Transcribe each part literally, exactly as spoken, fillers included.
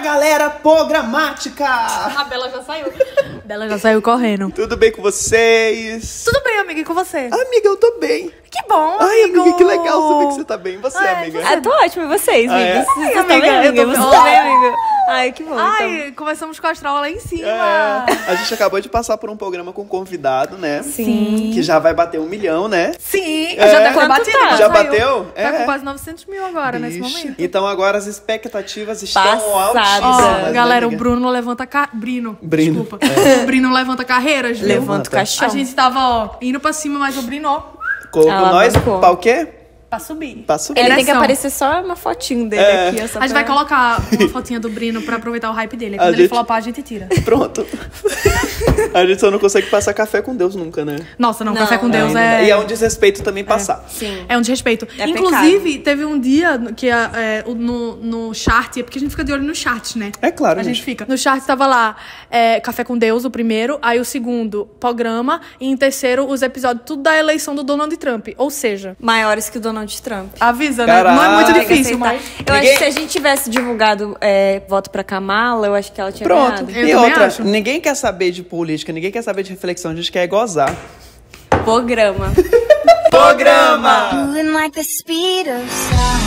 galera programática! A Bela já saiu. Bela já saiu correndo. Tudo bem com vocês? Tudo bem, amiga, e com você? Amiga, eu tô bem. Que bom, Ai, amigo. amiga, que legal saber que você tá bem. Você, Ai, amiga? você- Ah, tô ótimo, e vocês, Ah, é? amigas? Vocês Ai, estão amiga, bem, eu amiga? tô Você bem. tá bem, amiga? Ai, que bom, Ai, então. começamos com a astral lá em cima. É, a gente acabou de passar por um programa com convidado, né? Sim. Que já vai bater um milhão, né? Sim, É. já deve ter Quanto batido. tá? quando Já saiu. bateu? Tá É. com quase novecentos mil agora, nesse Vixe. momento. Então agora as expectativas estão Passadas. altíssimas, Ó, né, galera, o amiga? Bruno levanta... Ca... Brino, Brino, desculpa. O Brino levanta carreiras, viu? Levanta o caixão. A gente tava, ó, indo pra cima, mas o Brino, ó, Colocou Ela nós bancou. pra o quê? pra subir. Pra subir. Ele tem que Ereção. aparecer só uma fotinho dele É. aqui. Essa A gente vai colocar uma fotinha do Brino pra aproveitar o hype dele. Aí A quando ele gente- flopar, a gente tira. Pronto. A gente só não consegue passar café com Deus nunca, né? Nossa, não, Não, café com Deus Ainda. é... E é um desrespeito também passar. Sim. É um desrespeito. É Inclusive, teve um dia que a- é, o- no, no chart, é porque a gente fica de olho no chart, né? É claro, A gente gente. fica. No chart tava lá é, Café com Deus, o primeiro, aí o segundo, programa, e em terceiro, os episódios tudo da eleição do Donald Trump. Ou seja, Maiores que o Donald Trump. avisa, né? Caraca. Não é muito Tem que difícil, Aceitar. mas... Eu Ninguém- acho que se a gente tivesse divulgado é, voto pra Kamala, eu acho que ela tinha Pronto. ganhado. Eu E também outra, acho. ninguém quer saber de política, ninguém quer saber de reflexão, a gente quer gozar. Programa. Programa! Moving like the speed of sound.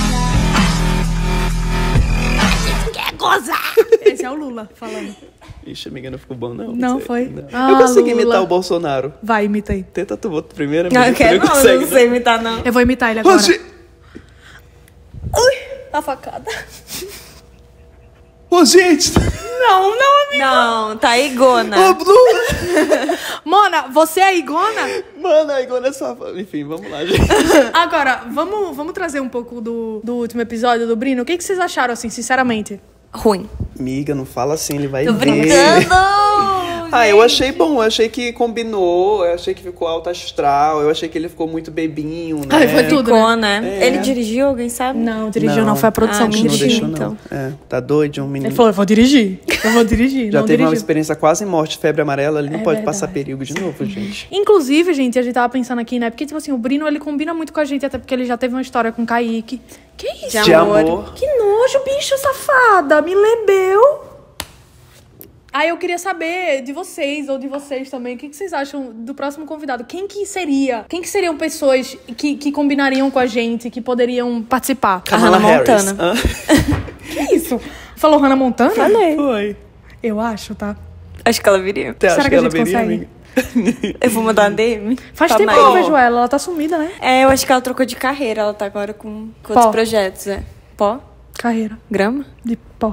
Esse é o Lula falando. Ixi, amiga, não ficou bom, não. Não sei. foi? Não. Ah, eu consegui Lula. imitar o Bolsonaro. Vai, imita aí. Tenta tu outro primeiro, Não, amiga. eu quero tu não, consegue, eu não sei imitar, não. Eu vou imitar ele agora. Rosi... A facada. Ô, gente! Não, não, amigo. Não, tá Igona. Ô, Blue! Mona, você é Igona? Mano, aí agora é só... Enfim, vamos lá, gente. Agora, vamos, vamos trazer um pouco do, do último episódio do Brino. O que, que vocês acharam, assim, sinceramente? Ruim. Amiga, não fala assim, ele vai Tô ver. brincando! Ah, eu achei bom, eu achei que combinou, eu achei que ficou alto astral, eu achei que ele ficou muito bebinho, né? Ai, foi tudo, Ficou, né? É. Ele dirigiu, alguém sabe? Não, dirigiu não, foi a produção Ah, que não mentira, dirigiu. deixou, não. então. É, tá doido, um menino. Ele falou, eu vou dirigir, eu vou dirigir, Já não teve uma dirigiu. experiência quase morte, febre amarela, ele não É pode verdade. passar perigo de novo, gente. Inclusive, gente, a gente tava pensando aqui, né? Porque, tipo assim, o Brino, ele combina muito com a gente, até porque ele já teve uma história com o Kaique. Que isso? De De amor. amor. Que nojo, bicho safada, me lembeu. Aí eu queria saber de vocês, ou de vocês também, o que, que vocês acham do próximo convidado? Quem que seria? Quem que seriam pessoas que, que combinariam com a gente, que poderiam participar? A Hannah Montana. Hã? Que isso? Falou Hannah Montana? Falei. Foi. Eu acho, tá? Acho que ela viria. Você acha Será que, que a ela gente viria, consegue? amiga? Eu vou mandar uma D M. Faz pra tempo que Maia. eu não vejo ela, ela tá sumida, né? É, eu acho que ela trocou de carreira. Ela tá agora com, com Pó. outros projetos, é. Pó? Carreira Grama? de pó.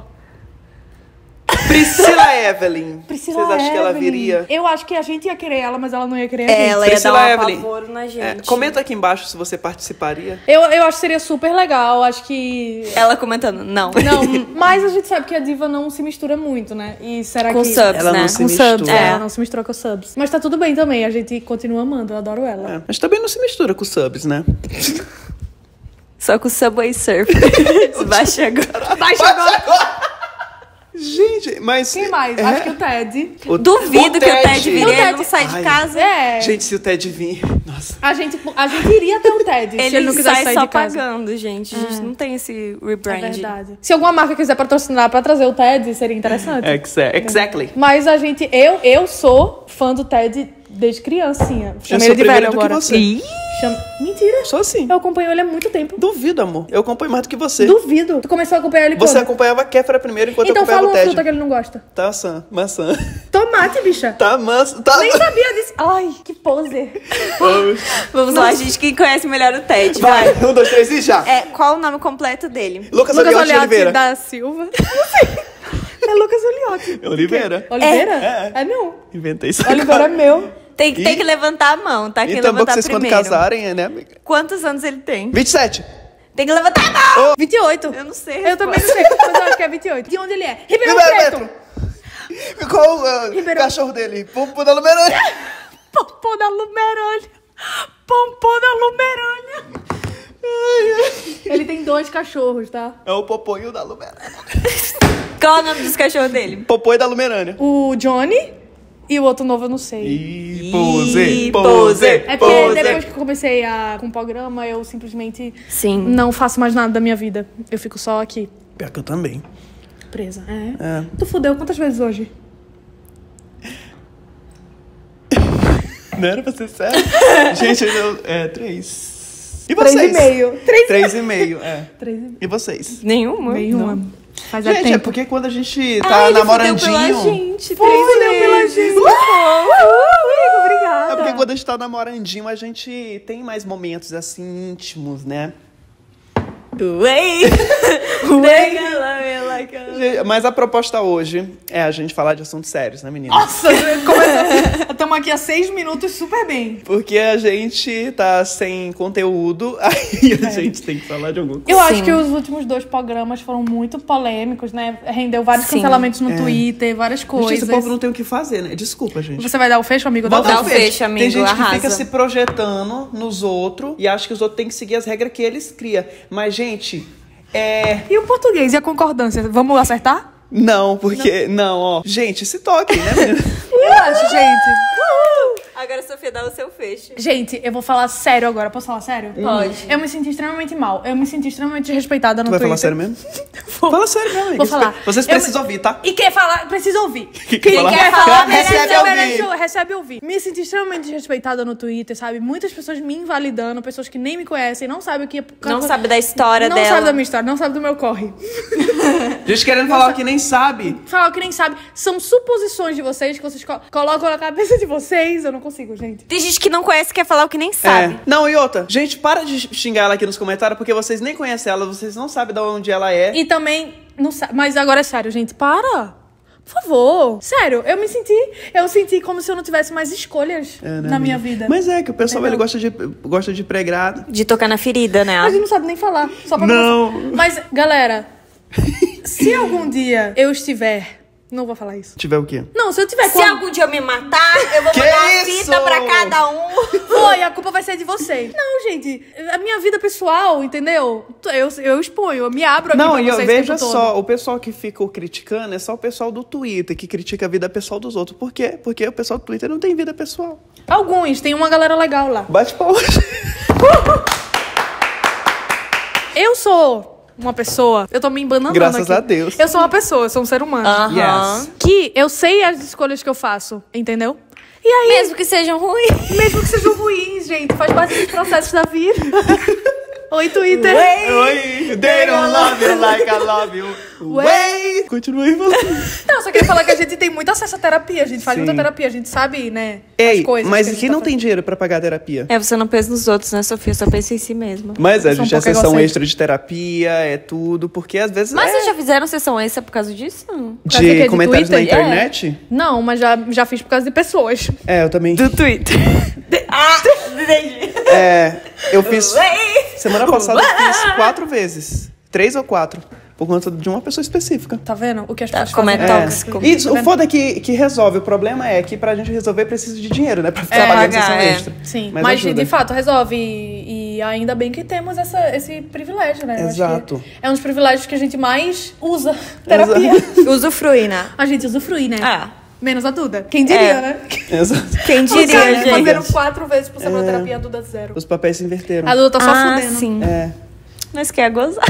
Priscila Evelyn. Priscila Vocês acham que ela Evelyn. viria? Eu acho que a gente ia querer ela, mas ela não ia querer a gente. Ela ia Priscila dar um Evelyn. apavoro na É, gente. comenta aqui embaixo se você participaria. Eu, eu acho que seria super legal, acho que... Ela comentando, não. Não, mas a gente sabe que a diva não se mistura muito, né? E será Com que... subs, Ela né? não se Com mistura. subs, é, É. ela não se mistura com subs. Mas tá tudo bem também, a gente continua amando, eu adoro ela. É, mas também não se mistura com subs, né? Só com o Subway Surf. Baixa agora. Baixa agora! Gente, mas... Quem mais? É. Acho que o Ted. O- Duvido o que o Ted viria, O ele Ted- não sai de Ai. casa. É, Gente, se o Ted vir... Nossa. a gente, a gente iria ter o Ted, se Ele, ele não quiser sai sair só de casa. pagando, gente. A gente não tem esse É rebrand. verdade. Se alguma marca quiser patrocinar pra trazer o Ted, seria interessante. Exa- Exactly. Mas a gente, eu, eu sou fã do Ted desde criancinha. Eu Chamei sou ele de velho primeiro do que agora. você. Ih, Chama... Mentira. Sou assim. Eu acompanho ele há muito tempo. Duvido, amor. Eu acompanho mais do que você. Duvido. Tu começou a acompanhar ele Você quando? acompanhava a Kéfera primeiro enquanto Então eu fala acompanhava uma o Ted. fruta que ele não gosta. Tá maçã. Maçã. Tomate, bicha. Tá manso. Tá... Nem sabia disso. Ai, que poser. vamos lá, gente. Quem conhece melhor o Ted? Vai, um, dois, três e já. É, qual o nome completo dele? Lucas, Lucas Oliotti Oliotti Oliveira. da Silva. É Lucas Oliotti. Oliveira. Oliveira? É. É, não. Inventei isso Oliveira é agora. meu. Tem, que- Ih. tem que levantar a mão, tá? Quem Então, bom que levantar vocês quando primeiro. casarem, né, amiga? Quantos anos ele tem? vinte e sete. Tem que levantar a mão! vinte e oito. Eu não sei. a Eu também não resposta. sei, mas eu acho que é vinte e oito. De onde ele é? Ribeirão Ribeirão Preto. Preto. Qual o uh, Ribeirão. cachorro dele? Pupu da Lumerânia. Pompô da Lumerânia. Pompô da Lumerânia. Ele tem dois cachorros, tá? É o Poponho da Lumerânia. Qual é o nome dos cachorros dele? Popô da Lumerânia. O Johnny e o outro novo eu não sei. Ih, Ih, pose, pose. pose, É porque pose. depois que eu comecei a, com o programa, eu simplesmente Sim. não faço mais nada da minha vida. Eu fico só aqui. Pior que eu também. surpresa. É. É. Tu fudeu quantas vezes hoje? Não era pra ser sério? Gente, eu, é três. E Três vocês? e meio. Três, Três e meio, é. Três e meio. E vocês? Nenhuma. Nenhuma. Faz é Gente, tempo. é porque quando a gente Ah, tá ele namorandinho... fudeu pela gente. Foi, três fudeu pela vezes. gente. Uh, amigo, obrigada. É porque quando a gente tá namorandinho, a gente tem mais momentos, assim, íntimos, né? Wait. Wait. Like a... Gente, mas a proposta hoje é a gente falar de assuntos sérios, né, menina? Nossa, estamos aqui há seis minutos super bem. Porque a gente tá sem conteúdo, aí a gente tem que falar de alguma coisa. Eu Sim. acho que os últimos dois programas foram muito polêmicos, né? Rendeu vários Sim. cancelamentos no É. Twitter, várias coisas. Gente, esse povo não tem o que fazer, né? Desculpa, gente. Você vai dar o fecho, amigo? Dá o Dá fecho. o fecho, amigo, Tem gente arrasa. que fica se projetando nos outros e acha que os outros têm que seguir as regras que eles criam. Mas, gente, é... E o português e a concordância? Vamos acertar? Não, porque... Não, ó. Gente, se toque, né, menina? Relaxa, gente. Agora a Sofia dá o seu fecho. Gente, eu vou falar sério agora. Posso falar sério? Pode. Eu me senti extremamente mal. Eu me senti extremamente desrespeitada no Tu vai Twitter. falar sério mesmo? Vou. Fala sério mesmo, amiga. Vou falar. Vocês Eu precisam me- ouvir, tá? E quem falar, precisa ouvir. Quem Quem falar- quer falar, recebe merece, ouvir. merece, recebe ouvir. Me senti extremamente desrespeitada no Twitter, sabe? Muitas pessoas me invalidando, pessoas que nem me conhecem, não sabem o que... Não sabe da história não dela. sabe da minha história, não sabe do meu corre. Gente querendo falar o que nem sabe. Falar o que nem sabe. São suposições de vocês que vocês co- colocam na cabeça de vocês. Eu não consigo, gente. Tem gente que não conhece e quer falar o que nem sabe. É. Não, e outra. Gente, para de xingar ela aqui nos comentários, porque vocês nem conhecem ela, vocês não sabem de onde ela é. E também, não sa- mas agora é sério, gente, para. Por favor. Sério, eu me senti, eu senti como se eu não tivesse mais escolhas É, né, na minha amiga? vida. Mas é que o pessoal ele Entendeu? gosta de, gosta de pregrado. De tocar na ferida, né? A gente não sabe nem falar. Só pra Não. começar. Mas, galera, se algum dia eu estiver... Não vou falar isso. Tiver o quê? Não, se eu tiver Se com... algum dia eu me matar, eu vou Que mandar a isso? fita pra cada um. Foi, a culpa vai ser de vocês. Não, gente, a minha vida pessoal, entendeu? Eu, eu exponho, eu me abro aqui Não, pra e vocês eu, o veja tempo todo. só, o pessoal que fica criticando é só o pessoal do Twitter, que critica a vida pessoal dos outros. Por quê? Porque o pessoal do Twitter não tem vida pessoal. Alguns, tem uma galera legal lá. Bate palmas. Eu sou uma pessoa, eu tô me embananando Graças aqui. a Deus. Eu sou uma pessoa, eu sou um ser humano. Aham. Yes. Que eu sei as escolhas que eu faço, entendeu? E aí, Mesmo que sejam ruins. mesmo que sejam ruins, gente, faz parte dos processos da vida. Oi, Twitter. Oi, they don't love you like I love you. Way. Continua aí falando. Não, eu só queria falar que a gente tem muito acesso à terapia, a gente faz Sim. muita terapia, a gente sabe, né, Ei, as coisas. mas que a e gente quem tá não tem fazendo. dinheiro pra pagar a terapia? É, você não pensa nos outros, né, Sofia? Só pensa em si mesma. Mas a Eu sou um gente é pouco sessão egocêntrica. extra de terapia, é tudo, porque às vezes Mas é vocês já fizeram sessão extra por causa disso? causa do de quê? De comentários na Twitter? internet. Não, mas já, já fiz por causa de pessoas. É, eu também. Twitter. ah, entendi. É, eu fiz... Semana passada eu fiz quatro vezes. Três ou quatro. Por conta de uma pessoa específica. Tá vendo? O que as Tá, pessoas como é fazem. tóxico. E Tá o vendo? foda é que, que resolve. O problema é que pra gente resolver precisa de dinheiro, né? Pra ficar É, pagando pagar, sessão é. extra. Sim, Mas mas, ajuda. de fato resolve. E, e ainda bem que temos essa, esse privilégio, né? Eu acho Exato. que é um dos privilégios que a gente mais usa terapia. Usufrui, né? A gente usufrui, né? Ah. Menos a Duda. Quem diria, É. né? Exato. Quem Os caras diria, gente? fazendo quatro vezes por semana terapia, a Duda zero. Os papéis se inverteram. A Duda tá só Ah, fudendo. sim. É. Mas quer gozar.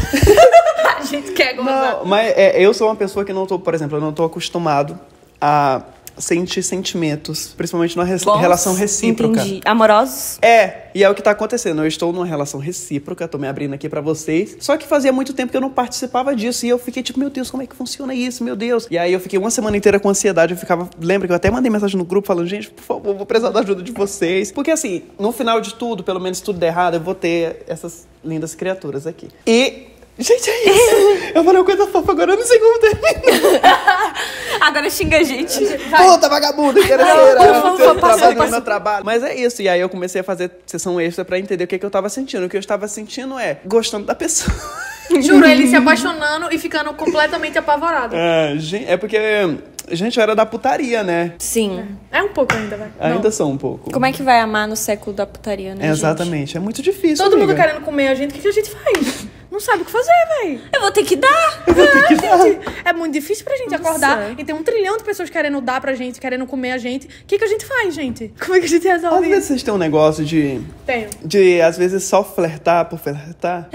A gente quer gozar. Não, mas é, eu sou uma pessoa que não tô, por exemplo, eu não tô acostumado a sentir sentimentos, principalmente numa res- Bons, relação recíproca. Entendi. Amorosos? É, e é o que tá acontecendo. Eu estou numa relação recíproca, tô me abrindo aqui pra vocês. Só que fazia muito tempo que eu não participava disso. E eu fiquei tipo, meu Deus, como é que funciona isso? Meu Deus. E aí eu fiquei uma semana inteira com ansiedade. Eu ficava. Lembra que eu até mandei mensagem no grupo falando, gente, por favor, vou precisar da ajuda de vocês. Porque assim, no final de tudo, pelo menos tudo der errado, eu vou ter essas lindas criaturas aqui. E. Gente, é isso. Eu falei uma coisa fofa, agora eu não sei como terminar. Agora xinga a gente. Puta, vagabunda, interesseira. Não, por favor, eu passa, trabalho no passa. meu trabalho. Mas é isso. E aí eu comecei a fazer sessão extra pra entender o que, que eu tava sentindo. O que eu estava sentindo é gostando da pessoa. Juro, ele se apaixonando e ficando completamente apavorado. É, gen- é porque, gente, eu era da putaria, né? Sim. É um pouco ainda, vai. Ainda Não. sou um pouco. Como é que vai amar no século da putaria, né, É, exatamente. É muito difícil, Todo mundo amiga. querendo comer a gente, o que, que a gente faz? não sabe o que fazer, véi. Eu vou ter que dar. É muito difícil pra gente Nossa. acordar e tem um trilhão de pessoas querendo dar pra gente, querendo comer a gente. O que, que a gente faz, gente? Como é que a gente resolve Às isso? vezes vocês têm um negócio de... Tenho. De, às vezes, só flertar por flertar.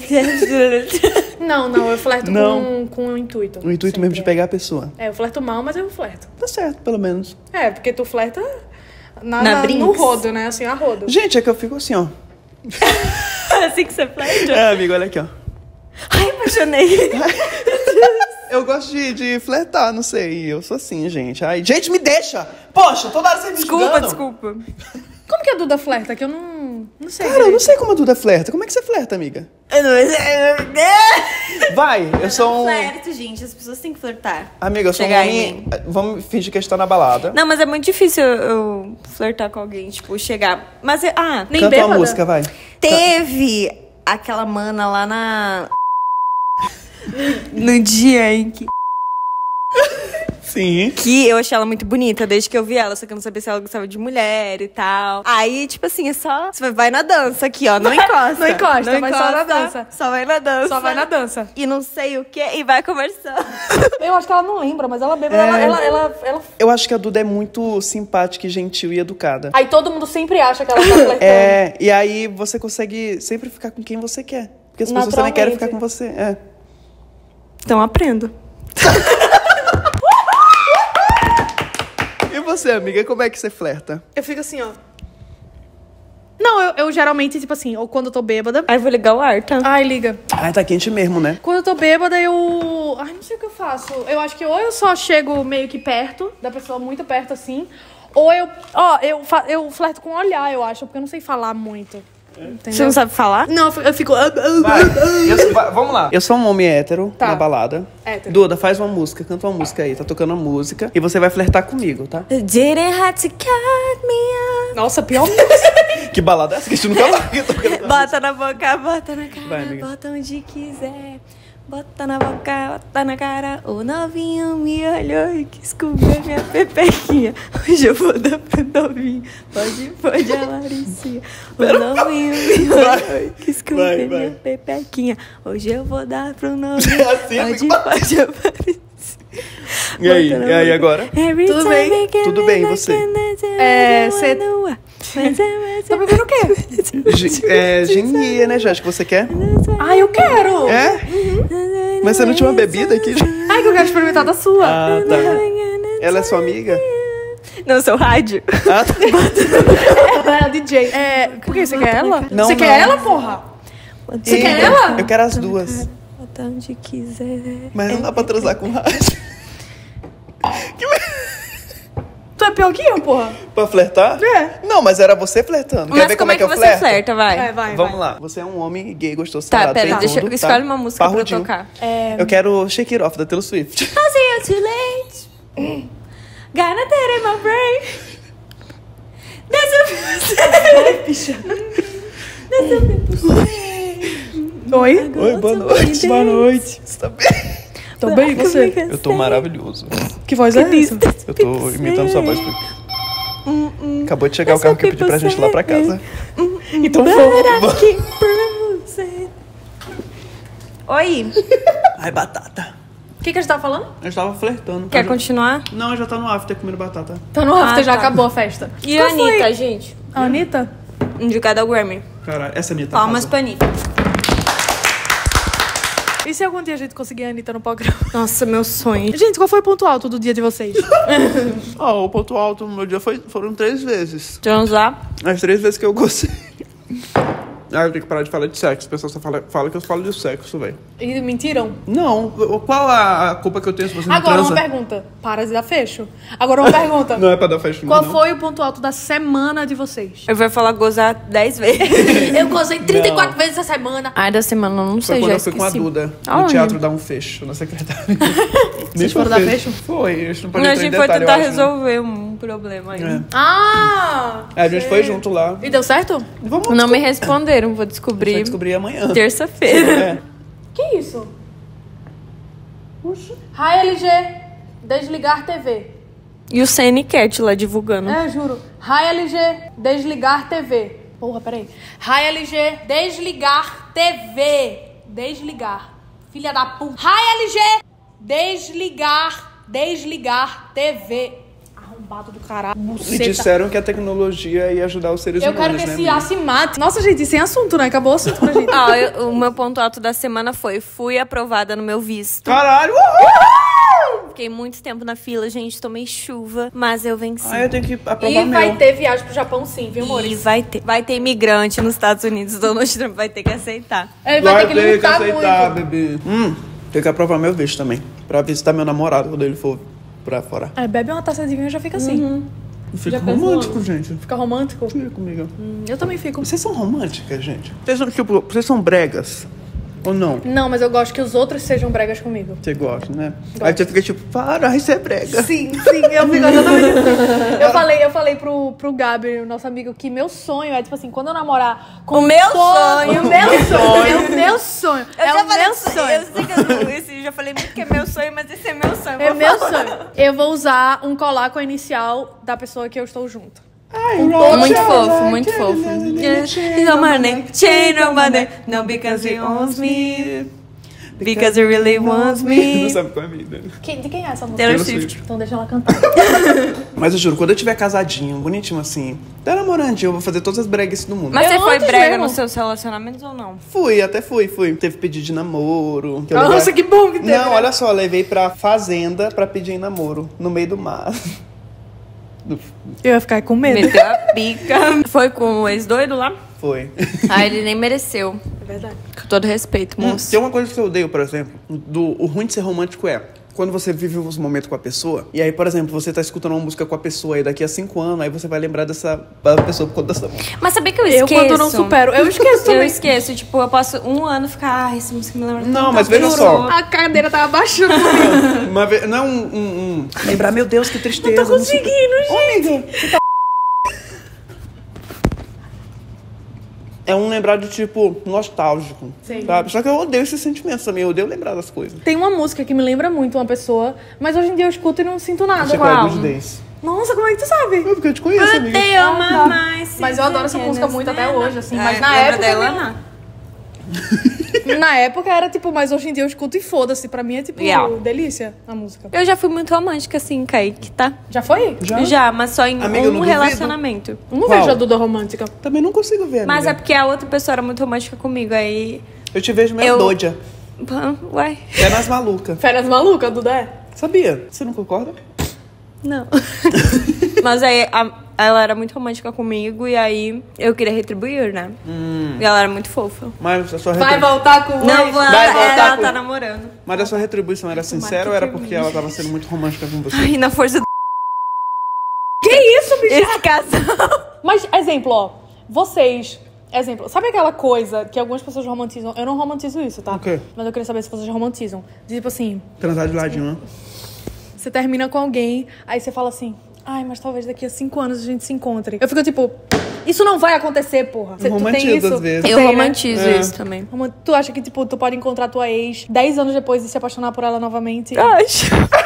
Não, não, eu flerto Não. com, com o intuito. O intuito Sempre mesmo de é. pegar a pessoa. É, eu flerto mal, mas eu flerto. Tá certo, pelo menos. É, porque tu flerta na, Na na- no Brinks. rodo, né? Assim, a rodo. Gente, é que eu fico assim, ó. Assim que você flerta. É, amigo, olha aqui, ó. Ai, apaixonei. Eu gosto de, de flertar, não sei. Eu sou assim, gente. Ai, gente, me deixa! Poxa, toda hora você me Desculpa, julgando. desculpa. Como que a Duda flerta? Que eu não, não sei. Cara, eu não direito. sei como a Duda flerta. Como é que você flerta, amiga? Eu não... Vai, eu sou um... Flerto, gente. As pessoas têm que flertar. Amiga, eu sou um Chegar homem... em mim. Vamos fingir que a gente tá na balada. Não, mas é muito difícil eu, eu flertar com alguém, tipo, chegar. Mas, é- ah, Nem Canta uma bêbada? música, vai. teve aquela mana lá na... No dia em que... Sim. Que eu achei ela muito bonita desde que eu vi ela, só que eu não sabia se ela gostava de mulher e tal. Aí, tipo assim, é só... Você vai na dança aqui, ó, não encosta. Não encosta, vai só na dança. Só vai na dança. Só vai na dança. E não sei o que, e vai conversando. Eu acho que ela não lembra, mas ela bêbada, É. ela, ela, ela, ela- Eu acho que a Duda é muito simpática, e gentil e educada. Aí todo mundo sempre acha que ela tá flertando. É, e aí você consegue sempre ficar com quem você quer. Porque as pessoas também querem ficar com você. É. Então aprendo. E você, amiga, como é que você flerta? Eu fico assim, ó. Não, eu, eu geralmente, tipo assim, ou quando eu tô bêbada... Aí vou ligar o ar, tá? Ai, liga. Ai, tá quente mesmo, né? Quando eu tô bêbada, eu... Ai, não sei o que eu faço. Eu acho que ou eu só chego meio que perto, da pessoa muito perto, assim, ou eu... Ó, eu, fa- eu flerto com olhar, eu acho, porque eu não sei falar muito. Entendeu? Você não sabe falar? Não, eu fico- eu fico... Vai, eu- vai, vamos lá. Eu sou um homem hétero Tá. na balada. Hétero. Duda, faz uma música, canta uma música aí. Tá tocando uma música. E você vai flertar comigo, tá? You didn't have to cut me off. Nossa, pior Que balada é essa que a gente nunca vai tocar? Bota na boca, bota na cara, Vai, amiga. bota onde quiser. Bota na boca, bota na cara. O novinho me olhou e quis comer minha pepequinha. Hoje eu vou dar pro novinho. Pode, pode, a Laricinha. O novinho me olhou e quis Vai, comer vai. minha pepequinha. Hoje eu vou dar pro novinho. Assim, Pode, assim. pode, a Laricinha. E aí, Bota na e aí boca. agora? Every Tudo time bem? I get Tudo bem, in, I você? can- É, cê- Tá bebendo o quê? Ge- é, genia, né, Jéssica? Você quer? Ai, eu quero! É? Mas você não tinha uma bebida aqui? Ai, que eu quero experimentar da sua. Ah, tá. Ela é sua amiga? Não, eu sou rádio. Ah, tá. Ela é a D J. É, por que você quer ela? Não, você não. quer ela, porra? Você Sim, quer ela? Eu quero as duas. Bota onde quiser. Mas não dá pra transar com rádio. Tu é pior que eu, porra. Pra flertar? É. Não, mas era você flertando. Quer Mas ver como é que eu você flerto? flerta, vai? É, vai, Vamos vai. lá. Você é um homem gay, gostoso, Tá, sarado, pera, tem deixa- tudo, escolhe tá? uma música pra Parrudinho. tocar. É, Eu quero Shake It Off, da Taylor Swift. Cause you're too late. Gotta get in my brain. There's a... Oi? Oi, boa noite. Boa noite. Você tá bem? Tô bem, e você? Eu tô maravilhoso. Que voz é essa? Eu tô imitando sua voz. Acabou de chegar o carro que eu pedi pra gente ir lá pra casa. Então vamos. Oi, Ai, batata. O que, que a gente tava falando? Eu estava flertando. quer Eu já- continuar? Não, já tá no after comendo batata. Tá no after, Ah, já tá. acabou a festa. E Qual a Anitta, foi? gente? A Anitta? Indicada ao Grammy. Caralho, essa Anitta Palmas arrasou. pra Anitta. E se algum dia a gente conseguir a Anitta no programa? Nossa, meu sonho. Gente, qual foi o ponto alto do dia de vocês? Ah, o ponto alto no meu dia foi, foram três vezes. Transar. As três vezes que eu gostei. Ah, eu tenho que parar de falar de sexo. As pessoas só falam, falam que eu falo de sexo, velho. E mentiram? Não, qual a culpa que eu tenho se você não Agora transa? uma pergunta. Para de dar fecho. Agora uma pergunta. Não é pra dar festa Qual não. foi o ponto alto da semana de vocês? Eu vou falar gozar dez vezes. Eu gozei trinta e quatro vezes essa semana. Ai, da semana, eu não Foi sei, quando já eu fui com a esqueci. Duda, no Aonde? teatro dar um fecho na secretária. Vocês foram dar fecho? Foi, a gente não pode A entrar em gente foi detalhe, eu tentar acho, né? resolver um problema aí. É. Ah! É, a gente foi junto lá. E deu certo? Vamos Não me responderam, vou vai descobrir descobrir amanhã. terça-feira. É. Que isso? Hi, L G. Desligar T V. E o C N Cat lá divulgando. É, juro. Hi, L G. Desligar T V. Porra, peraí. Hi, L G. Desligar T V. desligar. Filha da puta. Hi, L G! Desligar, desligar T V. Arrombado do caralho. E Buceta. disseram que a tecnologia ia ajudar os seres Eu humanos, quero que né, esse amiga? A se mate. Nossa, gente, sem assunto, né? Acabou o assunto pra gente. Ah, eu- o meu ponto alto da semana foi: fui aprovada no meu visto. Caralho! Uhul! Fiquei muito tempo na fila, gente, tomei chuva, mas eu venci. Ah, eu tenho que aprovar E meu. vai ter viagem pro Japão sim, viu, E Maurício? vai ter, vai ter imigrante nos Estados Unidos, Donald Trump vai ter que aceitar. Ele vai, ter que lutar aceitar, muito. bebê. Hum, tem que aprovar meu visto também. Pra visitar meu namorado quando ele for pra fora. É, bebe uma taça de vinho e já fica assim. Fica Já pensou? romântico, gente. Fica romântico. Fica comigo. Hum, Eu também fico. Vocês são românticas, gente? Vocês são, tipo, vocês são bregas? Ou não? Não, mas eu gosto que os outros sejam bregas comigo. Você gosta, né? Aí você fica tipo, para, isso é brega. Sim, sim, eu fico exatamente assim. Eu falei, eu falei pro, pro Gabi, o nosso amigo, que meu sonho é, tipo assim, quando eu namorar com O meu todo- sonho. O meu sonho. É o meu sonho. Eu é já o falei, meu sonho. Eu sei que eu, esse, já falei muito que é meu sonho, mas esse é meu sonho. É Vou meu falar. sonho. Eu vou usar um colar com a inicial da pessoa que eu estou junto. Muito fofo, muito fofo. No money, chain no money, no because he owns me, because he really wants Não me. sabe qual é a vida. Quem- de quem é essa música? Taylor Taylor Swift. Swift. Então deixa ela cantar. Mas eu juro, quando eu tiver casadinho, bonitinho assim, tá namorandinho, eu vou fazer todas as bregas do mundo. Mas Eu você foi antes brega mesmo. nos seus relacionamentos ou não? Fui, até fui, fui. Teve pedido de namoro. que eu Nossa, levei- que bom que teve. Não, olha só, eu levei pra fazenda pra pedir em namoro, no meio do mar. Eu ia ficar com medo. Meteu a pica. Foi com o ex-doido lá? Foi. Ah, ele nem mereceu. É verdade. Com todo respeito, Hum, moço. Tem uma coisa que eu odeio, por exemplo, do, o ruim de ser romântico é quando você vive uns momentos com a pessoa, e aí, por exemplo, você tá escutando uma música com a pessoa e daqui a cinco anos, aí você vai lembrar dessa da pessoa por conta dessa música. Mas sabia que eu Eu, esqueço? quando não supero, eu esqueço Eu também. esqueço, tipo, eu passo um ano e ficar, ah, essa música me lembra Não, tanta mas veja pessoa." só. A cadeira tava baixando. Uma vez, não um, um, um- lembrar, meu Deus, que tristeza. Não tô conseguindo, gente. Ô, amiga, você tá... É um lembrar de, tipo, nostálgico, Sim. sabe? Só que eu odeio esses sentimentos também, eu odeio lembrar das coisas. Tem uma música que me lembra muito uma pessoa, mas hoje em dia eu escuto e não sinto nada. Você Qual? qual é Good Days? Nossa, como é que tu sabe? É porque eu te conheço, amiga. Odeio Ah, tá. mamãe, Mas eu adoro essa música muito até hoje, assim. Mas na lembra época dela, não. não. Na época era tipo, mas hoje em dia eu escuto e foda-se. Pra mim é tipo, Yeah. delícia a música. Eu já fui muito romântica, assim, Kaique, tá? Já foi? Já? Já, mas só em Amiga, eu um não duvido. relacionamento. Eu não Qual? vejo a Duda romântica. Também não consigo ver, Mas é amiga. porque a outra pessoa era muito romântica comigo, aí... Eu te vejo meio eu- doida. Pã, Uai, É nas malucas. Férias malucas, a Duda é? Sabia? Você não concorda? não. Mas aí a- ela era muito romântica comigo e aí eu queria retribuir, né? E ela era muito fofa. Mas a sua, Vai retribu... voltar com o Não, ex? vou- ela, Vai voltar ela com- tá namorando. Mas a sua retribuição era sincera ou era porque ela tava sendo muito romântica com você? Ai, na força do... Que isso, bicho? Esse casal. Mas, exemplo, ó. Vocês... Exemplo, sabe aquela coisa que algumas pessoas romantizam? Eu não romantizo isso, tá? O quê? Mas eu queria saber se vocês romantizam. De, tipo assim, Transar de ladinho, né? você termina com alguém, aí você fala assim... Ai, mas talvez daqui a cinco anos a gente se encontre. Eu fico tipo... Isso não vai acontecer, porra. Você, tu tem romantizo isso? às vezes. Tu Eu tem, né? romantizo É. isso também. Roman- Tu acha que, tipo, tu pode encontrar tua ex dez anos depois e se apaixonar por ela novamente? Acho.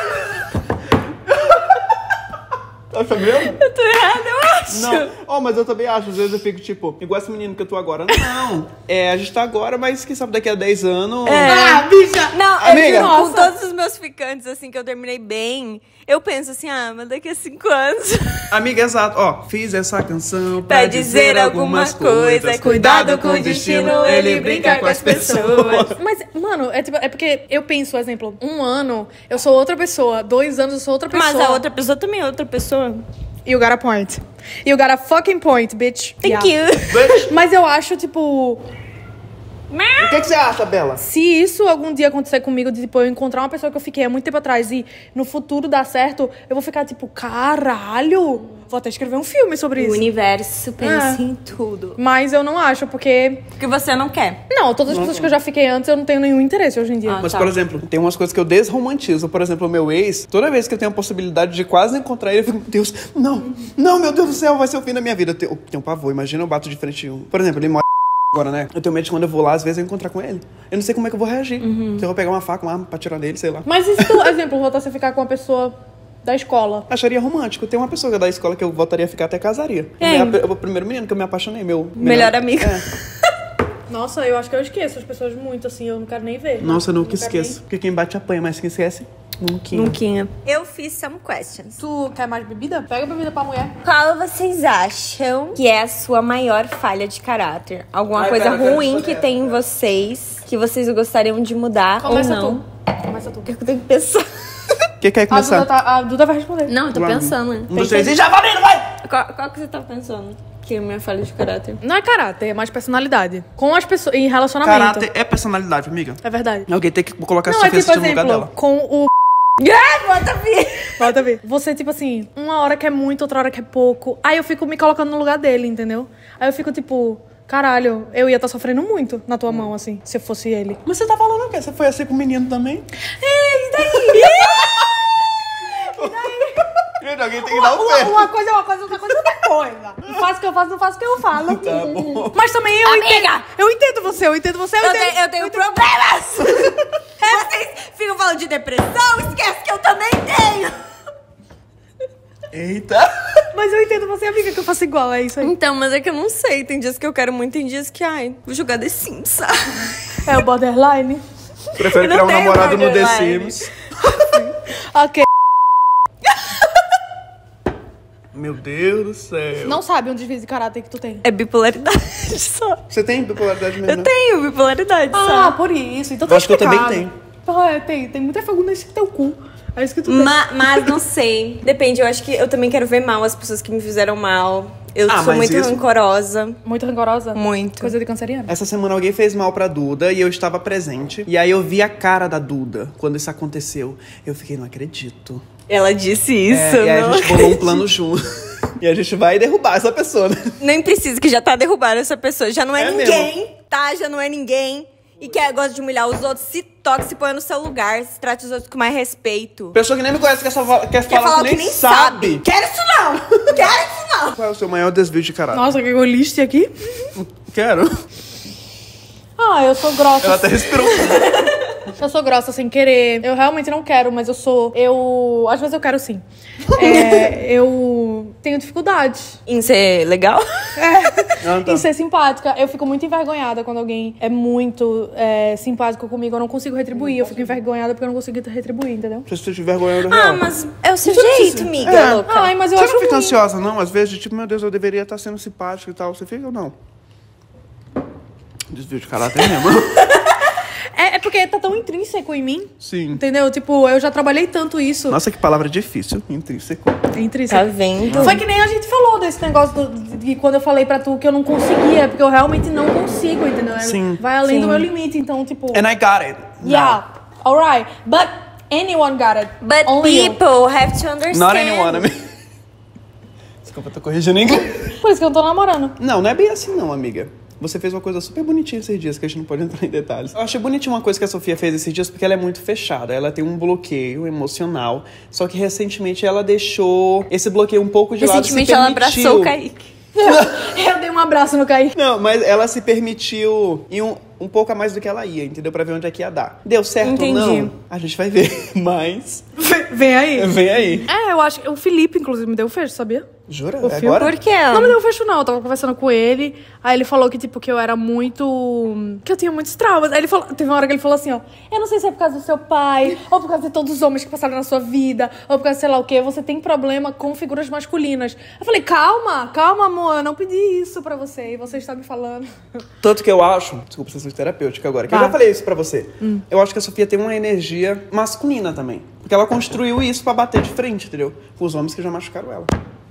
Tá sabendo? Eu tô errada, eu acho. Não. Oh, mas eu também acho. Às vezes eu fico tipo, igual esse menino que eu tô agora. Não. É, a gente tá agora, mas quem sabe daqui a dez anos... Ah, bicha! Não, Amiga. eu juro, com Nossa. todos os meus ficantes, assim, que eu terminei bem, eu penso assim, ah, mas daqui a cinco anos... Amiga, exato. Ó, fiz essa canção pra, Pra dizer algumas coisas, cuidado com o destino, ele brinca com as pessoas. Mas, mano, é, tipo, é porque eu penso, exemplo, um ano eu sou outra pessoa, dois anos eu sou outra pessoa. Mas a outra pessoa também é outra pessoa. You got a point. You got a fucking point, bitch. Thank Yeah. you. Mas eu acho, tipo... O que, que você acha, Bela? Se isso algum dia acontecer comigo, de tipo, eu encontrar uma pessoa que eu fiquei há muito tempo atrás e no futuro dar certo, eu vou ficar tipo, caralho, vou até escrever um filme sobre O isso. universo pensa É. em tudo. Mas eu não acho, porque... Porque você não quer. Não, todas as pessoas que eu já fiquei antes, eu não tenho nenhum interesse hoje em dia. Ah. Mas, tá. por exemplo, tem umas coisas que eu desromantizo. Por exemplo, o meu ex, toda vez que eu tenho a possibilidade de quase encontrar ele, eu fico, meu Deus, não, não, meu Deus do céu, vai ser o fim da minha vida. Eu tenho, eu tenho um pavor, imagina eu bato de frente. um- Por exemplo, ele mora agora, né? Eu tenho medo de quando eu vou lá, às vezes eu encontrar com ele. Eu não sei como é que eu vou reagir. Se eu vou pegar uma faca, uma arma pra tirar dele, sei lá. Mas e se tu, exemplo, voltasse a ficar com uma pessoa da escola? Acharia romântico. Tem uma pessoa da escola que eu voltaria a ficar até casaria. Quem? É o primeiro menino que eu me apaixonei, meu... Melhor amigo. É. Nossa, eu acho que eu esqueço as pessoas muito, assim, eu não quero nem ver. Nossa, eu nunca Não quero esqueço. nem- Porque quem bate apanha, mas quem esquece, nunca. Nunquinha. Eu fiz some questions. Tu quer mais bebida? Pega bebida pra mulher. Qual vocês acham que é a sua maior falha de caráter? Alguma Ai, coisa pera, eu quero ruim que responder tem em vocês que vocês gostariam de mudar Começa ou não? tu. Começa tu. O que eu tenho que pensar? Quem quer A começar? Duda, tá, a Duda vai responder. Não, eu tô Vamos. pensando. Um, dois, três e já valendo, vai! Qual, qual que você tá pensando? Que é a minha falha de caráter? Não é caráter, é mais personalidade. Com as pessoas, em relacionamento. Caráter é personalidade, amiga. É verdade. Alguém tem que colocar Não, essa é tipo Sofia no lugar exemplo, dela. com o... Ah, bota vir! Volta a ver. Você, tipo assim, uma hora que é muito, outra hora que é pouco. Aí eu fico me colocando no lugar dele, entendeu? Aí eu fico tipo, caralho, eu ia estar sofrendo muito na tua mão, assim, se eu fosse ele. Mas você tá falando o quê? Você foi assim com o menino também? Ei, e daí? Gente, alguém tem que dar o Uma, pé. uma coisa é uma coisa, outra coisa é outra coisa. Não faço o que eu faço, não faço o que eu falo. Tá bom. Mas também eu Amiga! entendo. Eu entendo você, eu entendo você, eu, Eu entendo. tenho, eu tenho problemas! Vocês ficam falando de depressão, esquece que eu também tenho! Eita. Mas eu entendo você, amiga, que eu faço igual, é isso aí. Então, mas é que eu não sei. Tem dias que eu quero muito, tem dias que, ai, vou jogar The Sims, sabe? É o borderline? Prefere Eu não criar um tenho namorado no The borderline. Sims. Ok. Meu Deus do céu. Não sabe um desvio de caráter que tu tem. É bipolaridade só. Você tem bipolaridade mesmo? Eu tenho bipolaridade Ah, só. por isso. Então Eu tá acho que eu também explicado. Ah, é, tem. Tem muita fogo nesse teu cu. É isso que tu tem. Ma- mas não sei. Depende, eu acho que eu também quero ver mal as pessoas que me fizeram mal. Eu Ah, sou mas muito isso- rancorosa. Muito rancorosa? Muito. Coisa de canceriano. Essa semana alguém fez mal pra Duda e eu estava presente. E aí eu vi a cara da Duda quando isso aconteceu. Eu fiquei, não acredito. Ela disse isso, É, e aí não a gente bolou um plano junto. E a gente vai derrubar essa pessoa, né? Nem precisa, que já tá derrubando essa pessoa. Já não é, É ninguém, tá? Já não é ninguém. E que gosta de humilhar os outros, se toque, se põe no seu lugar, se trate os outros com mais respeito. Pessoa que nem me conhece, quer, só, quer, Quer falar, falar o que que nem nem sabe. sabe. Quero isso não! Quero isso não! Qual é o seu maior desvio de caráter? Nossa, que goliste aqui. Quero. Ah, eu sou grossa. Ela até respirou. Eu sou grossa sem querer. Eu realmente não quero, mas eu sou. Eu. Às vezes eu quero sim. É, eu tenho dificuldade Em ser legal? Ah, tá. em ser simpática. Eu fico muito envergonhada quando alguém é muito é, simpático comigo. Eu não consigo retribuir. Eu fico envergonhada porque eu não consigo retribuir, entendeu? Se você tiver vergonha do Ah, real. mas é o seu Você não jeito, precisa- amiga, É. louca. Ai, mas eu Você acho não fica ruim. ansiosa, não? Às vezes, de tipo, meu Deus, eu deveria estar sendo simpática e tal. Você fica ou não? Desvio de caráter mesmo. É, é porque tá tão intrínseco em mim. Sim. Entendeu? Tipo, eu já trabalhei tanto isso. Nossa, que palavra difícil. Intrínseco. É intrínseco. Tá vendo? Foi que nem a gente falou desse negócio do- de, de quando eu falei pra tu que eu não conseguia, porque eu realmente não consigo, entendeu? Sim. Vai além Sim. do meu limite, então, tipo. And I got it. Yeah, alright. But anyone got it. But Only you. people have to understand. Not anyone, amiga. Desculpa, eu tô corrigindo em inglês. Por isso que eu não tô namorando. Não, não é bem assim não, amiga. Você fez uma coisa super bonitinha esses dias, que a gente não pode entrar em detalhes. Eu achei bonitinho uma coisa que a Sofia fez esses dias, porque ela é muito fechada. Ela tem um bloqueio emocional. Só que recentemente ela deixou esse bloqueio um pouco de lado. Recentemente se ela permitiu- abraçou o Kaique. Eu dei um abraço no Kaique. Não, mas ela se permitiu ir um, um pouco a mais do que ela ia, entendeu? Pra ver onde é que ia dar. Deu certo Entendi. ou não? A gente vai ver. Mas. Vem aí. Vem aí. É, eu acho que o Felipe, inclusive, me deu um fecho, sabia? Jura? O É filme? agora? Por quê? Não me deu um fecho, não. Eu tava conversando com ele. Aí ele falou que, tipo, que eu era muito. Que eu tinha muitos traumas. Aí ele falou. Teve uma hora que ele falou assim, ó. Eu não sei se é por causa do seu pai, ou por causa de todos os homens que passaram na sua vida, ou por causa de sei lá o quê. Você tem problema com figuras masculinas. Eu falei, calma, calma, amor. Eu não pedi isso pra você. E você está me falando. Tanto que eu acho, desculpa, sessão terapêutica agora, que eu Vai. já falei isso pra você. Eu acho que a Sofia tem uma energia masculina também. Porque ela construiu isso pra bater de frente, entendeu? Com os homens que já machucaram ela.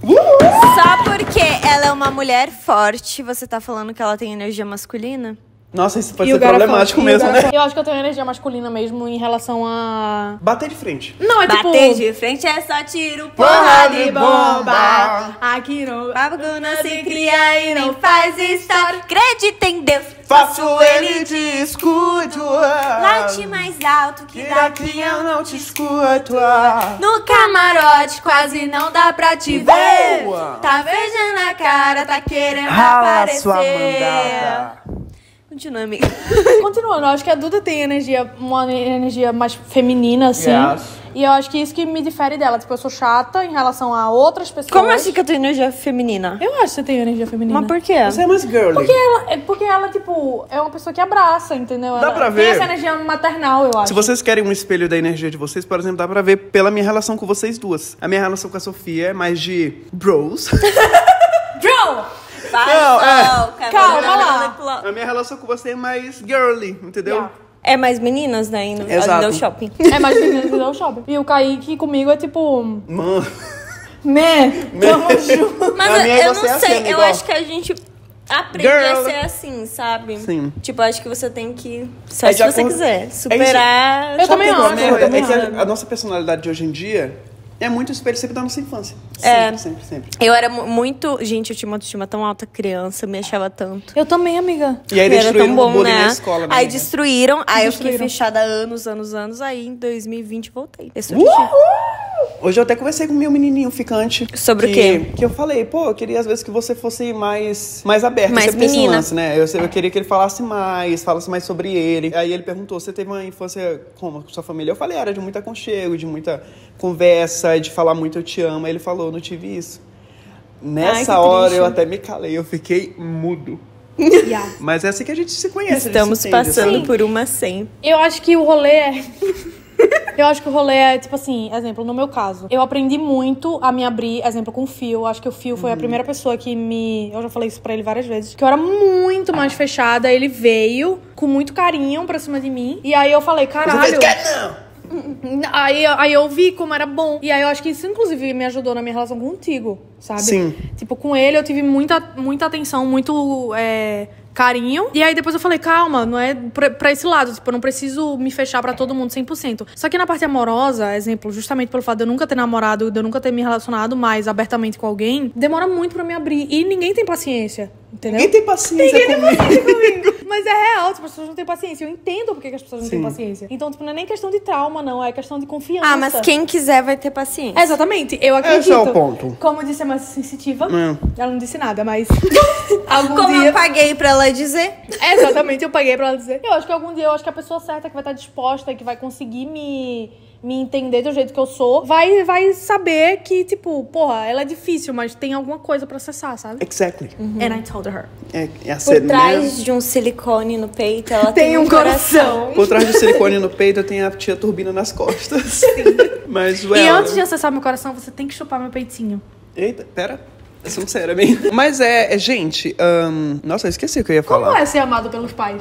Só porque ela é uma mulher forte, você tá falando que ela tem energia masculina? Nossa, isso pode E ser o cara problemático fala- e o mesmo, cara né? fala- Eu acho que eu tenho energia masculina mesmo em relação a. Bater de frente. Não, é tipo. Bater de frente é só tiro, Porra porra de de bomba. bomba. Aqui não. Papo não se cria e nem faz história. Acredita em Deus, Faço ele de escudo. late mais alto que Que daqui daqui eu eu não não te escuto. ah. No camarote quase não dá pra te ver. Boa. Tá beijando a cara, tá querendo Rala aparecer. sua mandada. Continua, amiga. Continuando, eu acho que a Duda tem energia, uma energia mais feminina, assim. Yes. E eu acho que isso que me difere dela. Tipo, eu sou chata em relação a outras pessoas. Como assim que eu tenho energia feminina? Eu acho que você tem energia feminina. Mas por quê? Você é mais girly. Porque ela, é porque ela, tipo, é uma pessoa que abraça, entendeu? Dá Ela pra tem ver. essa energia maternal, eu acho. Se vocês querem um espelho da energia de vocês, por exemplo, dá pra ver pela minha relação com vocês duas. A minha relação com a Sofia é mais de bros. Bro! Não, é. Calma lá. A minha relação com você é mais girly, entendeu? Yeah. É mais meninas, né? Indo Exato. ao shopping. É mais difícil que o shopping. E o Kaique comigo é tipo... Mano. Né? Tamo junto. Mas A minha eu, eu você não é assim, sei, amigo, eu ó. acho que a gente aprende Girl. a ser assim, sabe? Sim. Tipo, eu acho que você tem que. Só É se de você acordo- quiser. É Superar. Eu também Sabe qual é o acho, problema? eu também É que acho. a, a nossa personalidade de hoje em dia é muito espelho sempre da nossa infância. É. Sempre, sempre, sempre. Eu era mu- muito. Gente, eu tinha uma autoestima tão alta criança, eu me achava tanto. Eu também, amiga. E aí Era destruíram tão bom, o bullying né? na escola, né? Aí amiga? destruíram, aí eu fiquei Destruíram. fechada anos, anos, anos. Aí em dois mil e vinte voltei. Eu Uhul! Hoje eu até conversei com o meu menininho ficante. Sobre o que, quê? Que eu falei, pô, eu queria às vezes que você fosse mais, mais aberto. Mais sempre tem esse menina. lance, né? Eu, eu queria que ele falasse mais, falasse mais sobre ele. Aí ele perguntou, você teve uma infância como com sua família? Eu falei, era de muito aconchego, de muita conversa, de falar muito eu te amo. Aí ele falou, não tive isso. Nessa que hora triste. eu até me calei, eu fiquei mudo. Yeah. Mas é assim que a gente se conhece. a gente Estamos se entende, passando sabe? por uma sem. Eu acho que o rolê é... Eu acho que o rolê é, tipo assim, exemplo, no meu caso. Eu aprendi muito a me abrir, exemplo, com o Fio. Eu acho que o Fio foi a primeira pessoa que me... Eu já falei isso pra ele várias vezes. Que eu era muito mais fechada. Ele veio com muito carinho pra cima de mim. E aí eu falei, Você caralho... fez, "Quer não!" Aí, aí eu vi como era bom. E aí eu acho que isso, inclusive, me ajudou na minha relação contigo, sabe? Sim. Tipo, com ele eu tive muita, muita atenção, muito é, carinho. E aí depois eu falei, calma, não é pra, pra esse lado. Tipo, eu não preciso me fechar pra todo mundo cem por cento. Só que na parte amorosa, exemplo, justamente pelo fato de eu nunca ter namorado, de eu nunca ter me relacionado mais abertamente com alguém, demora muito pra me abrir. E ninguém tem paciência, entendeu? Ninguém tem paciência Ninguém tem comigo. paciência comigo. Mas é real, tipo, as pessoas não têm paciência. Eu entendo porque que as pessoas não têm Sim. paciência. Então, tipo, não é nem questão de trauma, não. É questão de confiança. Ah, mas quem quiser vai ter paciência. Exatamente, eu acredito. Esse é o ponto. Como disse a mais sensitiva, Hum. ela não disse nada, mas algum Como dia... eu paguei pra ela dizer. Exatamente, eu paguei pra ela dizer. Eu acho que algum dia, eu acho que a pessoa certa que vai estar disposta e que vai conseguir me... me entender do jeito que eu sou, vai, vai saber que, tipo, porra, ela é difícil, mas tem alguma coisa pra acessar, sabe? Exactly. And I told her. É, é a Por ser trás mesmo. de um silicone no peito, ela Tem tem, um coração. Por trás do silicone no peito, eu tenho a tia turbina nas costas. Mas, E well, antes de acessar meu coração, você tem que chupar meu peitinho. Eita, pera. Assunto sério, bem. Mas é, é gente, ahn, nossa, eu esqueci o que eu ia Como falar. é ser amado pelos pais?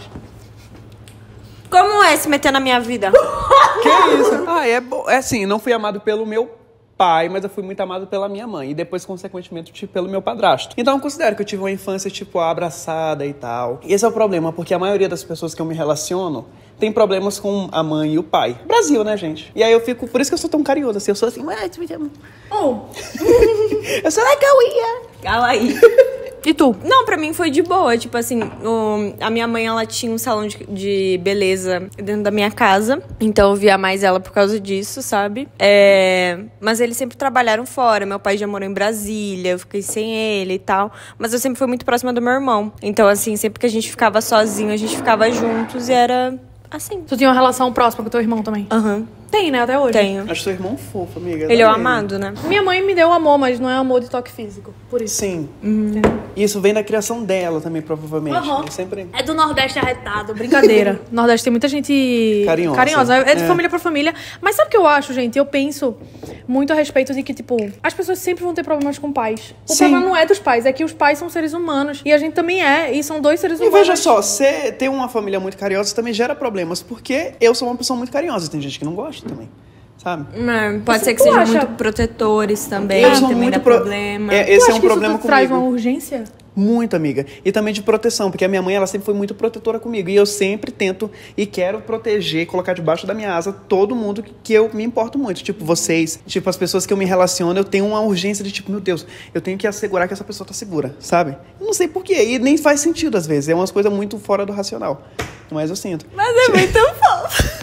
Como é se meter na minha vida? Que isso? Ah, é bom. É assim, não fui amado pelo meu pai, mas eu fui muito amado pela minha mãe. E depois, consequentemente, tipo, pelo meu padrasto. Então, eu considero que eu tive uma infância, tipo, abraçada e tal. E esse é o problema, porque a maioria das pessoas que eu me relaciono tem problemas com a mãe e o pai. Brasil, né, gente? E aí eu fico... Por isso que eu sou tão carinhosa, assim. Eu sou assim... "Ai, tu me ama." Oh. Eu sou legal, Cala aí. E tu? Não, pra mim foi de boa. Tipo assim, o- a minha mãe, ela tinha um salão de, de beleza dentro da minha casa. Então eu via mais ela por causa disso, sabe? É, mas eles sempre trabalharam fora. Meu pai já morou em Brasília, eu fiquei sem ele e tal. Mas eu sempre fui muito próxima do meu irmão. Então, assim, sempre que a gente ficava sozinho, a gente ficava juntos e era assim. Tu tinha uma relação próxima com teu irmão também? Aham, Tem, né? Até hoje. tenho. Acho seu irmão fofo, amiga. Ele é o Também. amado, né? Minha mãe me deu amor, mas não é amor de toque físico. Por isso. Sim. Isso vem da criação dela também, provavelmente. Aham. Eu sempre... É do Nordeste arretado, brincadeira. Nordeste tem muita gente Carinhosa. carinhosa. É de É. família pra família. Mas sabe o que eu acho, gente? Eu penso muito a respeito de que, tipo, as pessoas sempre vão ter problemas com pais. O Sim. problema não é dos pais, é que os pais são seres humanos. E a gente também é, e são dois seres E humanos. veja só, você ter uma família muito carinhosa também gera problemas, porque eu sou uma pessoa muito carinhosa. Tem gente que não gosta também, sabe? É, pode Você- ser que tu sejam acha- muito protetores também, Eu sou também muito dá pro- problema. É, Tu esse acha é um que problema isso traz comigo. uma urgência? Muito, amiga. E também de proteção, porque a minha mãe, ela sempre foi muito protetora comigo. E eu sempre tento e quero proteger, colocar debaixo da minha asa todo mundo que, que eu me importo muito. Tipo, vocês, tipo, as pessoas que eu me relaciono, eu tenho uma urgência de tipo, meu Deus, eu tenho que assegurar que essa pessoa tá segura, sabe? Eu não sei porquê. E nem faz sentido às vezes. É umas coisas muito fora do racional. Mas eu sinto. Mas é muito fofo.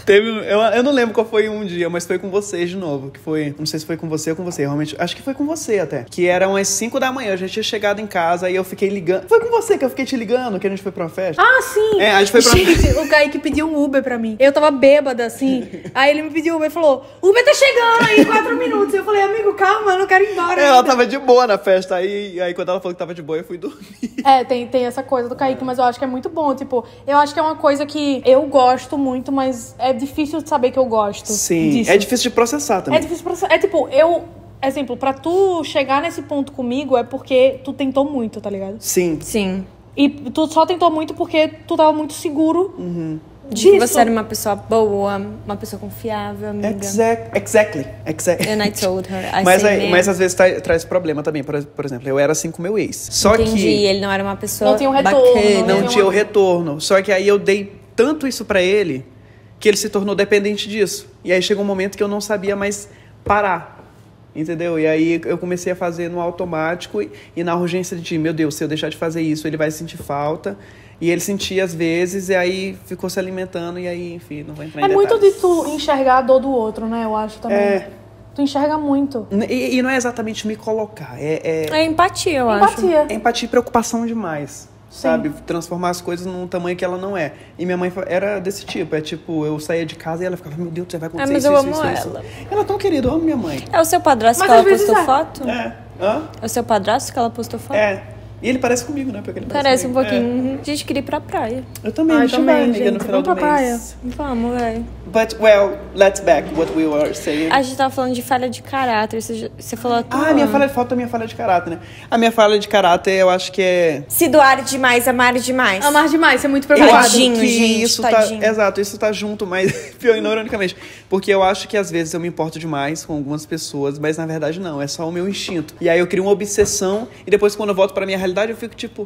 Teve, eu, eu não lembro qual foi um dia, mas foi com vocês de novo. Que foi, não sei se foi com você ou com você, realmente. Acho que foi com você até. Que eram umas cinco da manhã, a gente tinha chegado em casa e eu fiquei ligando. Foi com você que eu fiquei te ligando, que a gente foi pra uma festa? Ah, sim! É, a gente foi pra uma festa. Gente, o Kaique pediu um Uber pra mim. Eu tava bêbada, assim. Aí ele me pediu Uber e falou: Uber tá chegando aí em quatro minutos. Eu falei, amigo, calma, eu não quero ir embora. É, ela ainda. tava de boa na festa. Aí, aí quando ela falou que tava de boa, eu fui dormir. É, tem, tem essa coisa do Kaique, mas eu acho que é muito bom. Tipo, eu acho que é uma coisa que eu gosto muito, mas é difícil de saber que eu gosto. Sim, disso. é difícil de processar também. É difícil processar. É tipo, eu... Exemplo, pra tu chegar nesse ponto comigo é porque tu tentou muito, tá ligado? Sim. Sim. E tu só tentou muito porque tu tava muito seguro Uhum. De que disso. você era uma pessoa boa, uma pessoa confiável, amiga. Exact, exactly. exactly. And I told her. I Mas, say aí, man. mas às vezes tra- traz problema também. Por, por exemplo, eu era assim com meu ex. Só Entendi, que ele não era uma pessoa Não tinha um retorno, bacana. não Não tinha o uma- retorno. Só que aí eu dei tanto isso pra ele que ele se tornou dependente disso. E aí chegou um momento que eu não sabia mais parar. Entendeu? E aí eu comecei a fazer no automático e, e na urgência de, meu Deus, se eu deixar de fazer isso, ele vai sentir falta. E ele sentia às vezes, e aí ficou se alimentando, e aí, enfim, não vai entrar É em muito de detalhes. tu enxergar a dor do outro, né? Eu acho também. É. Tu enxerga muito. E, e não é exatamente me colocar, é, é, É empatia, eu acho. Empatia. é empatia e preocupação demais. Sim. Sabe? Transformar as coisas num tamanho que ela não é. E minha mãe fa- era desse tipo. É tipo, eu saía de casa e ela ficava, meu Deus, você vai acontecer Ah, mas isso, eu isso, amo isso, isso. ela. Ela é tão querida, eu amo minha mãe. É o seu padrasto Mas que ela às vezes postou é. foto? É. Hã? É o seu padrasto que ela postou foto? É. E ele parece comigo, né? Porque ele Parece um comigo. pouquinho. Uhum. A gente queria ir pra praia. É. Eu também, Ai, a gente também, vai, amiga, gente. no final Vamos do pra mês. Vamos, velho. But, well, let's back what we were saying. A gente tava falando de falha de caráter. Você, já- você falou a tua. Ah, minha falha, falta a minha falha de caráter, né? A minha falha de caráter, eu acho que é... Se doar demais, amar demais. Amar demais, ser muito Eu preocupado. acho Tadinho, que gente, isso tadinho. tá... Exato, isso tá junto, mas pior, ironicamente. Porque eu acho que às vezes eu me importo demais com algumas pessoas, mas na verdade não, é só o meu instinto. E aí eu crio uma obsessão, e depois quando eu volto pra minha realidade, eu fico tipo...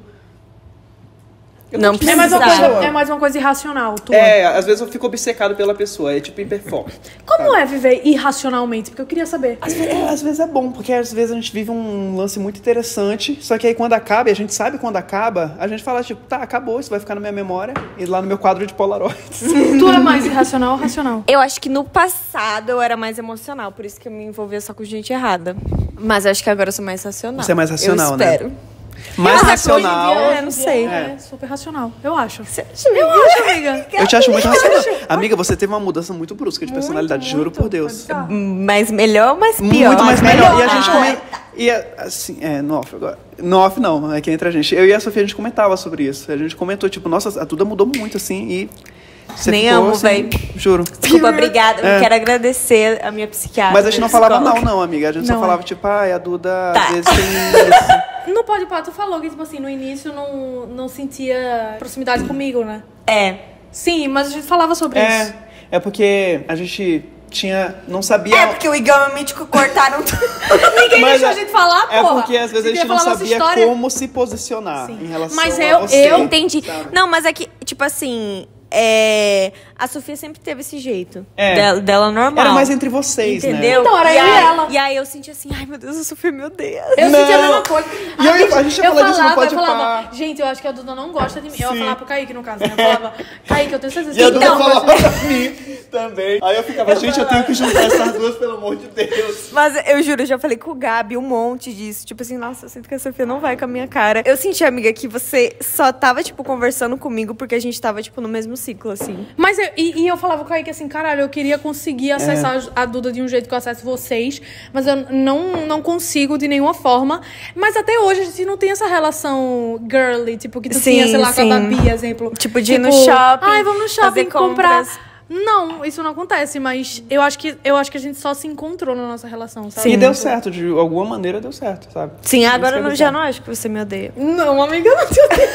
eu Não tô É mais, uma Precisava. coisa, é mais uma coisa irracional, tua. É, às vezes eu fico obcecado pela pessoa, é tipo hiperfoco. Como é viver irracionalmente? Porque eu queria saber. Às vezes, é, às vezes é bom, porque às vezes a gente vive um lance muito interessante, só que aí quando acaba, e a gente sabe quando acaba, a gente fala, tipo, tá, acabou, isso vai ficar na minha memória, e lá no meu quadro de Polaroids. Tu é mais irracional ou racional? Eu acho que no passado eu era mais emocional, por isso que eu me envolvia só com gente errada. Mas eu acho que agora eu sou mais racional. Você é mais racional, eu né? espero. Mais Mas racional. hoje em dia, eu não sei. É, super racional. Eu acho. Eu acho, amiga. Eu te acho muito racional. Amiga, você teve uma mudança muito brusca de personalidade, juro por Deus. Mais melhor ou mais pior? Muito mais melhor. E a gente Ah. comenta. E assim, é, no off agora. No off não, é que entre a gente. Eu e a Sofia a gente comentava sobre isso. A gente comentou, tipo, nossa, a Duda mudou muito, assim, e. Você Nem ficou, amo, assim, véi. Juro. Desculpa, obrigada. É. Eu quero agradecer a minha psiquiatra. Mas a gente não falava mal, psicóloga. não, amiga. A gente Não. só falava, tipo, ai, a Duda Tá. às vezes tem isso. No Pode Pá, tu falou que, tipo assim, no início não, não sentia proximidade comigo, né? É. Sim, mas a gente falava sobre isso. É, é porque a gente tinha. Não sabia. É porque o Igão e o Mítico cortaram tudo. Ninguém Mas deixou é- a gente falar, É porra. porque às vezes Você a gente queria não falar nossa sabia história? como se posicionar Sim. em relação Mas a eu- você. eu Entendi. sabe? Não, mas é que, tipo assim, é... a Sofia sempre teve esse jeito. É. Dela, dela normal. Era mais entre vocês, Entendeu? né? Então, era e eu e aí, ela. E aí eu senti assim, ai meu Deus, a Sofia me odeia. Eu Não. sentia a mesma coisa. E eu ia- a gente ia eu falar disso no falava, Pode eu falava, Pá. gente, eu acho que a Duda não gosta de mim. Eu Sim. ia falar pro Kaique, no caso, né? Eu falava, Kaique, eu tenho certeza E a que Duda não gosta falava de mim. pra mim também. Aí eu ficava, gente, eu tenho que juntar essas duas, pelo amor de Deus. Mas eu juro, eu já falei com o Gabi um monte disso. Tipo assim, nossa, eu sinto que a Sofia não vai com a minha cara. Eu senti, amiga, que você só tava, tipo, conversando comigo porque a gente tava, tipo, no mesmo ciclo, assim. Mas eu, e, e eu falava com o Kaique assim, caralho, eu queria conseguir É. acessar a Duda de um jeito que eu acesso vocês, mas eu não, não consigo de nenhuma forma. Mas até hoje a gente não tem essa relação girly, tipo, que tu Sim, tinha, sei lá, sim. com a Babi, exemplo. Tipo, de ir no shopping, Ai, vamos no shopping fazer comprar. compras. Não, isso não acontece, mas eu acho que, eu acho que a gente só se encontrou na nossa relação, sabe? E deu certo, de alguma maneira deu certo, sabe? Sim, agora Isso eu que é não, já bizarro. não acho que você me odeia. Não, amiga, eu não te odeio.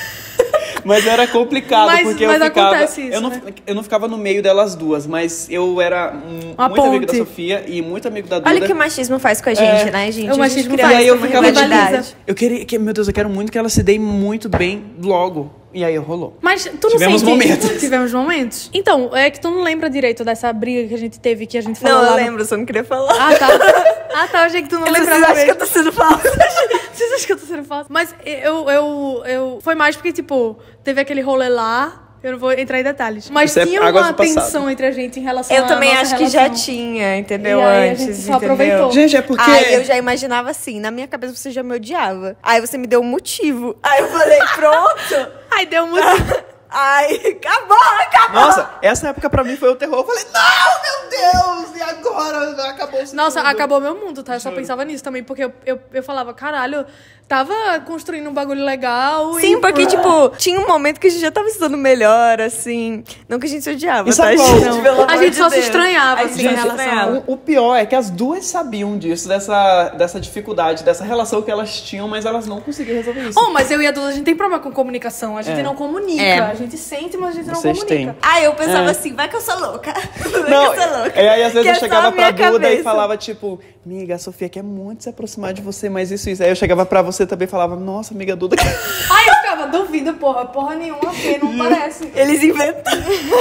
Mas era complicado, Mas- porque mas eu ficava. acontece isso, eu, não, né? eu não ficava no meio delas duas, mas eu era um, Uma muito amigo da ponte. Sofia e muito amigo da Duda. Olha o que o machismo faz com a gente, É. né, gente? O A gente machismo cria faz. E aí eu uma ficava rivalidade. tipo, Eu queria, que, meu Deus, eu quero muito que ela se dê muito bem logo. E aí rolou. Mas tu não Tivemos sente... momentos. Tivemos momentos. Então, é que tu não lembra direito dessa briga que a gente teve, que a gente falou Não, eu lá no- lembro, só não queria falar. Ah, tá. Ah, tá. Eu achei que tu não Vocês lembrava acham que mesmo. eu tô sendo falsa? Vocês acham que eu tô sendo falsa? Mas eu, eu, eu... Foi mais porque, tipo, teve aquele rolê lá Eu não vou entrar em detalhes. Mas Isso é tinha águas uma do passado. tensão entre a gente em relação Eu à também nossa acho que relação. já tinha, entendeu? E aí a Antes, gente só entendeu? aproveitou. Gente, é porque... Aí eu já imaginava assim, na minha cabeça você já me odiava. Aí você me deu um motivo. Aí eu falei, pronto. Ai, deu muito... Ai, acabou, acabou. Nossa, essa época pra mim foi o terror. Eu falei, não, meu Deus, e agora? Acabou isso Nossa, tudo. acabou meu mundo, tá? Eu só Juro. pensava nisso também, porque eu, eu, eu falava, caralho, tava construindo um bagulho legal Sim, e... porque, tipo, tinha um momento que a gente já tava estudando melhor, assim. Não que a gente se odiava, E tá, sabe qual? gente? Não. Pelo A amor gente de só se Deus. estranhava, A assim, gente na se relação. estranhava. O, o pior é que as duas sabiam disso, dessa, dessa dificuldade, dessa relação que elas tinham, mas elas não conseguiam resolver isso. Oh, mas eu e a Duda, a gente tem problema com comunicação. A gente É. não comunica. É. A gente sente, mas a gente Vocês não têm. comunica. Aí eu pensava É. assim, vai que eu sou louca. Vai Não, que eu sou louca. é, aí às vezes Que eu é só chegava a pra minha Duda e cabeça. falava, tipo, amiga, a Sofia quer muito se aproximar de você, mas isso, isso. Aí eu chegava pra você também e falava, nossa, amiga Duda. Aí eu ficava, duvido, porra, porra nenhuma, porque não parece. Eles inventam.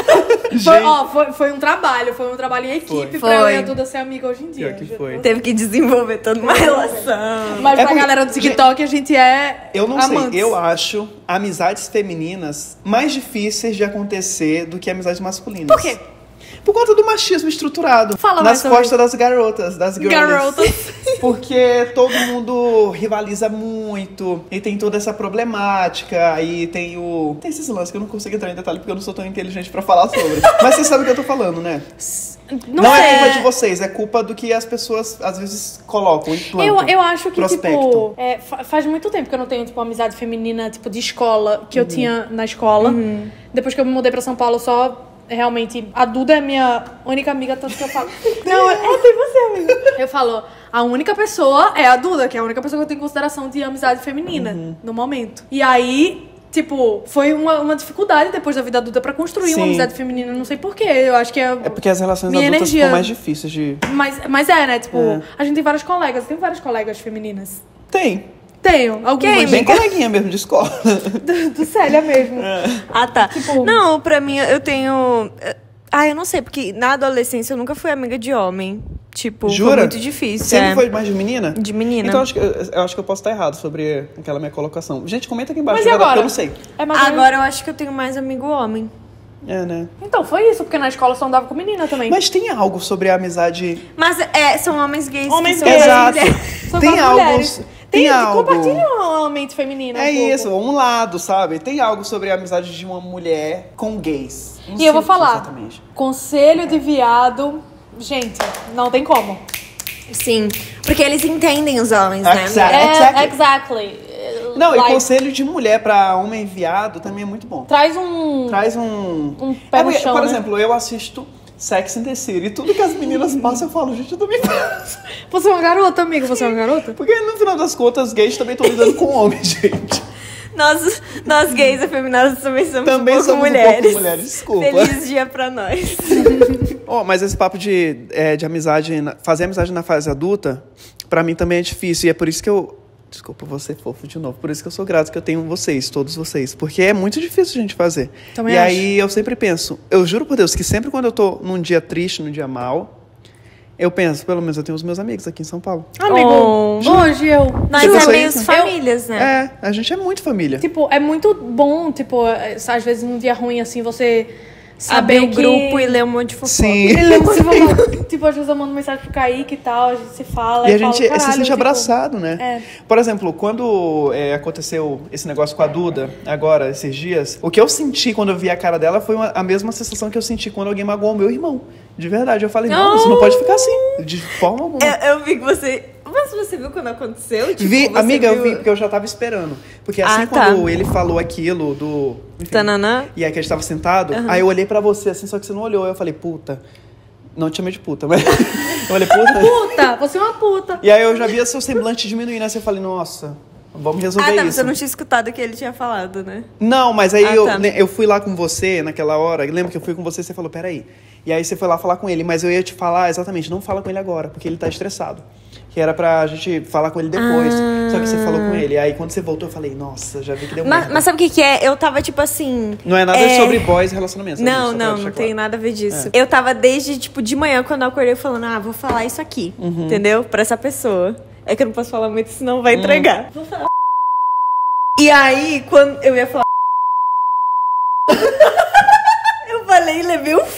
Foi, ó, foi, foi um trabalho, foi um trabalho em equipe Foi. pra eu Foi. e a Duda ser amiga hoje em dia. Pior que juro. foi. Teve que desenvolver toda uma relação. Mas É pra porque- galera do TikTok, a gente é Eu não amantes. sei, eu acho amizades femininas mais difíceis de acontecer do que amizades masculinas. Por quê? Por conta do machismo estruturado. Fala mais nas sobre costas das garotas, das girls. Garotas. Porque todo mundo rivaliza muito e tem toda essa problemática. Aí tem o. Tem esses lances que eu não consigo entrar em detalhe porque eu não sou tão inteligente pra falar sobre. Mas vocês sabem o que eu tô falando, né? Não, Não, sei. é culpa de vocês, é culpa do que as pessoas às vezes colocam, implantam. Eu, eu acho que, prospectam. tipo, é, fa- faz muito tempo que eu não tenho, tipo, amizade feminina, tipo, de escola, que eu tinha na escola. Depois que eu me mudei pra São Paulo, só realmente... A Duda é minha única amiga, tanto que eu falo... Não, é, tem você, amiga. Eu falo, a única pessoa é a Duda, que é a única pessoa que eu tenho em consideração de amizade feminina, no momento. E aí... Tipo, foi uma, uma dificuldade depois da vida adulta pra construir Sim. uma amizade feminina. Não sei porquê. Eu acho que é. É porque as relações minha adultas energia. ficam mais difícis de... Mas, mas é, né? Tipo, É. a gente tem várias colegas. Eu tenho várias colegas femininas. Tem. Tenho. Algumas. Quem? Bem coleguinha mesmo de escola. do, do Célia mesmo. Ah, tá. Tipo- Não, pra mim, eu tenho... Ah, eu não sei, porque na adolescência eu nunca fui amiga de homem. Tipo, Jura? foi muito difícil. Sempre é. foi mais de menina? De menina. Então eu acho, que, eu acho que eu posso estar errado sobre aquela minha colocação. Gente, comenta aqui embaixo, Mas e agora, agora? porque eu não sei. É mais ou menos- Agora eu acho que eu tenho mais amigo homem. É, né? Então, foi isso, porque na escola eu só andava com menina também. Mas tem algo sobre a amizade... Mas é, são homens gays. Homens que são gays. Exato. São Tem várias algo... mulheres. Tem, Tem, algo... compartilham a mente feminina. É um pouco. isso, um lado, sabe? Tem algo sobre a amizade de uma mulher com gays. Não E eu vou sei falar. Exatamente. Conselho de viado. Gente, não tem como. Sim, porque eles entendem os homens, né? Exact- É, exactly. exactly. Não, Like, e conselho de mulher pra homem viado também é muito bom. Traz um. Traz um... Um pé É no porque, chão, Por né? exemplo, eu assisto Sex and the City. E tudo que as meninas passam, eu falo, gente, eu também faço. Você é uma garota, amigo? Você é uma garota? Porque no final das contas, os gays também estão lidando com homens, gente. Nós, nós gays afeminados também somos Também um pouco somos um mulheres. pouco mulheres, desculpa. Feliz dia pra nós. Oh, mas esse papo de, é, de amizade, na- fazer amizade na fase adulta, pra mim também é difícil. E é por isso que eu... Desculpa, vou ser fofo de novo. Por isso que eu sou grato que eu tenho vocês, todos vocês. Porque é muito difícil a gente fazer. Também e acho. aí eu sempre penso... Eu juro por Deus que sempre quando eu tô num dia triste, num dia mal... Eu penso, pelo menos eu tenho os meus amigos aqui em São Paulo. Amigo, Oh. hoje eu. Nós Tipo, é isso aí- meio famílias, né? É, a gente é muito família. Tipo, é muito bom, tipo, é, às vezes num dia ruim, assim, você Abrir saber o que... grupo e ler um monte de fofoca. Sim. Ele lembra, tipo, tipo, às vezes eu mando mensagem pro Kaique e tal, a gente se fala. E a fala, gente "Caralho", se sente tipo, abraçado, né? é. Por exemplo, quando é, aconteceu esse negócio com a Duda, agora, esses dias, o que eu senti quando eu vi a cara dela foi uma- a mesma sensação que eu senti quando alguém magoou o meu irmão. De verdade. Eu falei, não, isso não pode ficar assim. De forma alguma. Eu, eu vi que você... Mas você viu quando aconteceu? Tipo, vi, você amiga, eu viu- vi, porque eu já tava esperando. Porque assim, Ah, tá. quando ele falou aquilo do... enfim, Tananã. e aí que a gente tava sentado, aí eu olhei pra você assim, só que você não olhou. Aí eu falei, puta... Não te chamei de puta, mas... eu falei, puta... Puta, você é uma puta. E aí eu já via seu semblante diminuir, né? Você falei, nossa, vamos resolver Ah, tá, isso. você não tinha escutado o que ele tinha falado, né? Não, mas aí Ah, eu, tá. né, eu fui lá com você naquela hora. Lembra que eu fui com você e você falou, peraí. E aí você foi lá falar com ele. Mas eu ia te falar exatamente, não fala com ele agora, porque ele tá estressado. Que era pra gente falar com ele depois. Só que você falou com ele. Aí quando você voltou, eu falei, nossa, já vi que deu Mas, merda. mas sabe o que que é? Eu tava, tipo assim... Não é nada é, sobre boys e relacionamentos. né, gente? Não, Só pra não, deixar não claro. tem nada a ver disso. Eu tava desde, tipo, de manhã, quando eu acordei, falando, ah, vou falar isso aqui, entendeu? Pra essa pessoa. É que eu não posso falar muito, senão vai entregar. Vou falar. E aí, quando eu ia falar...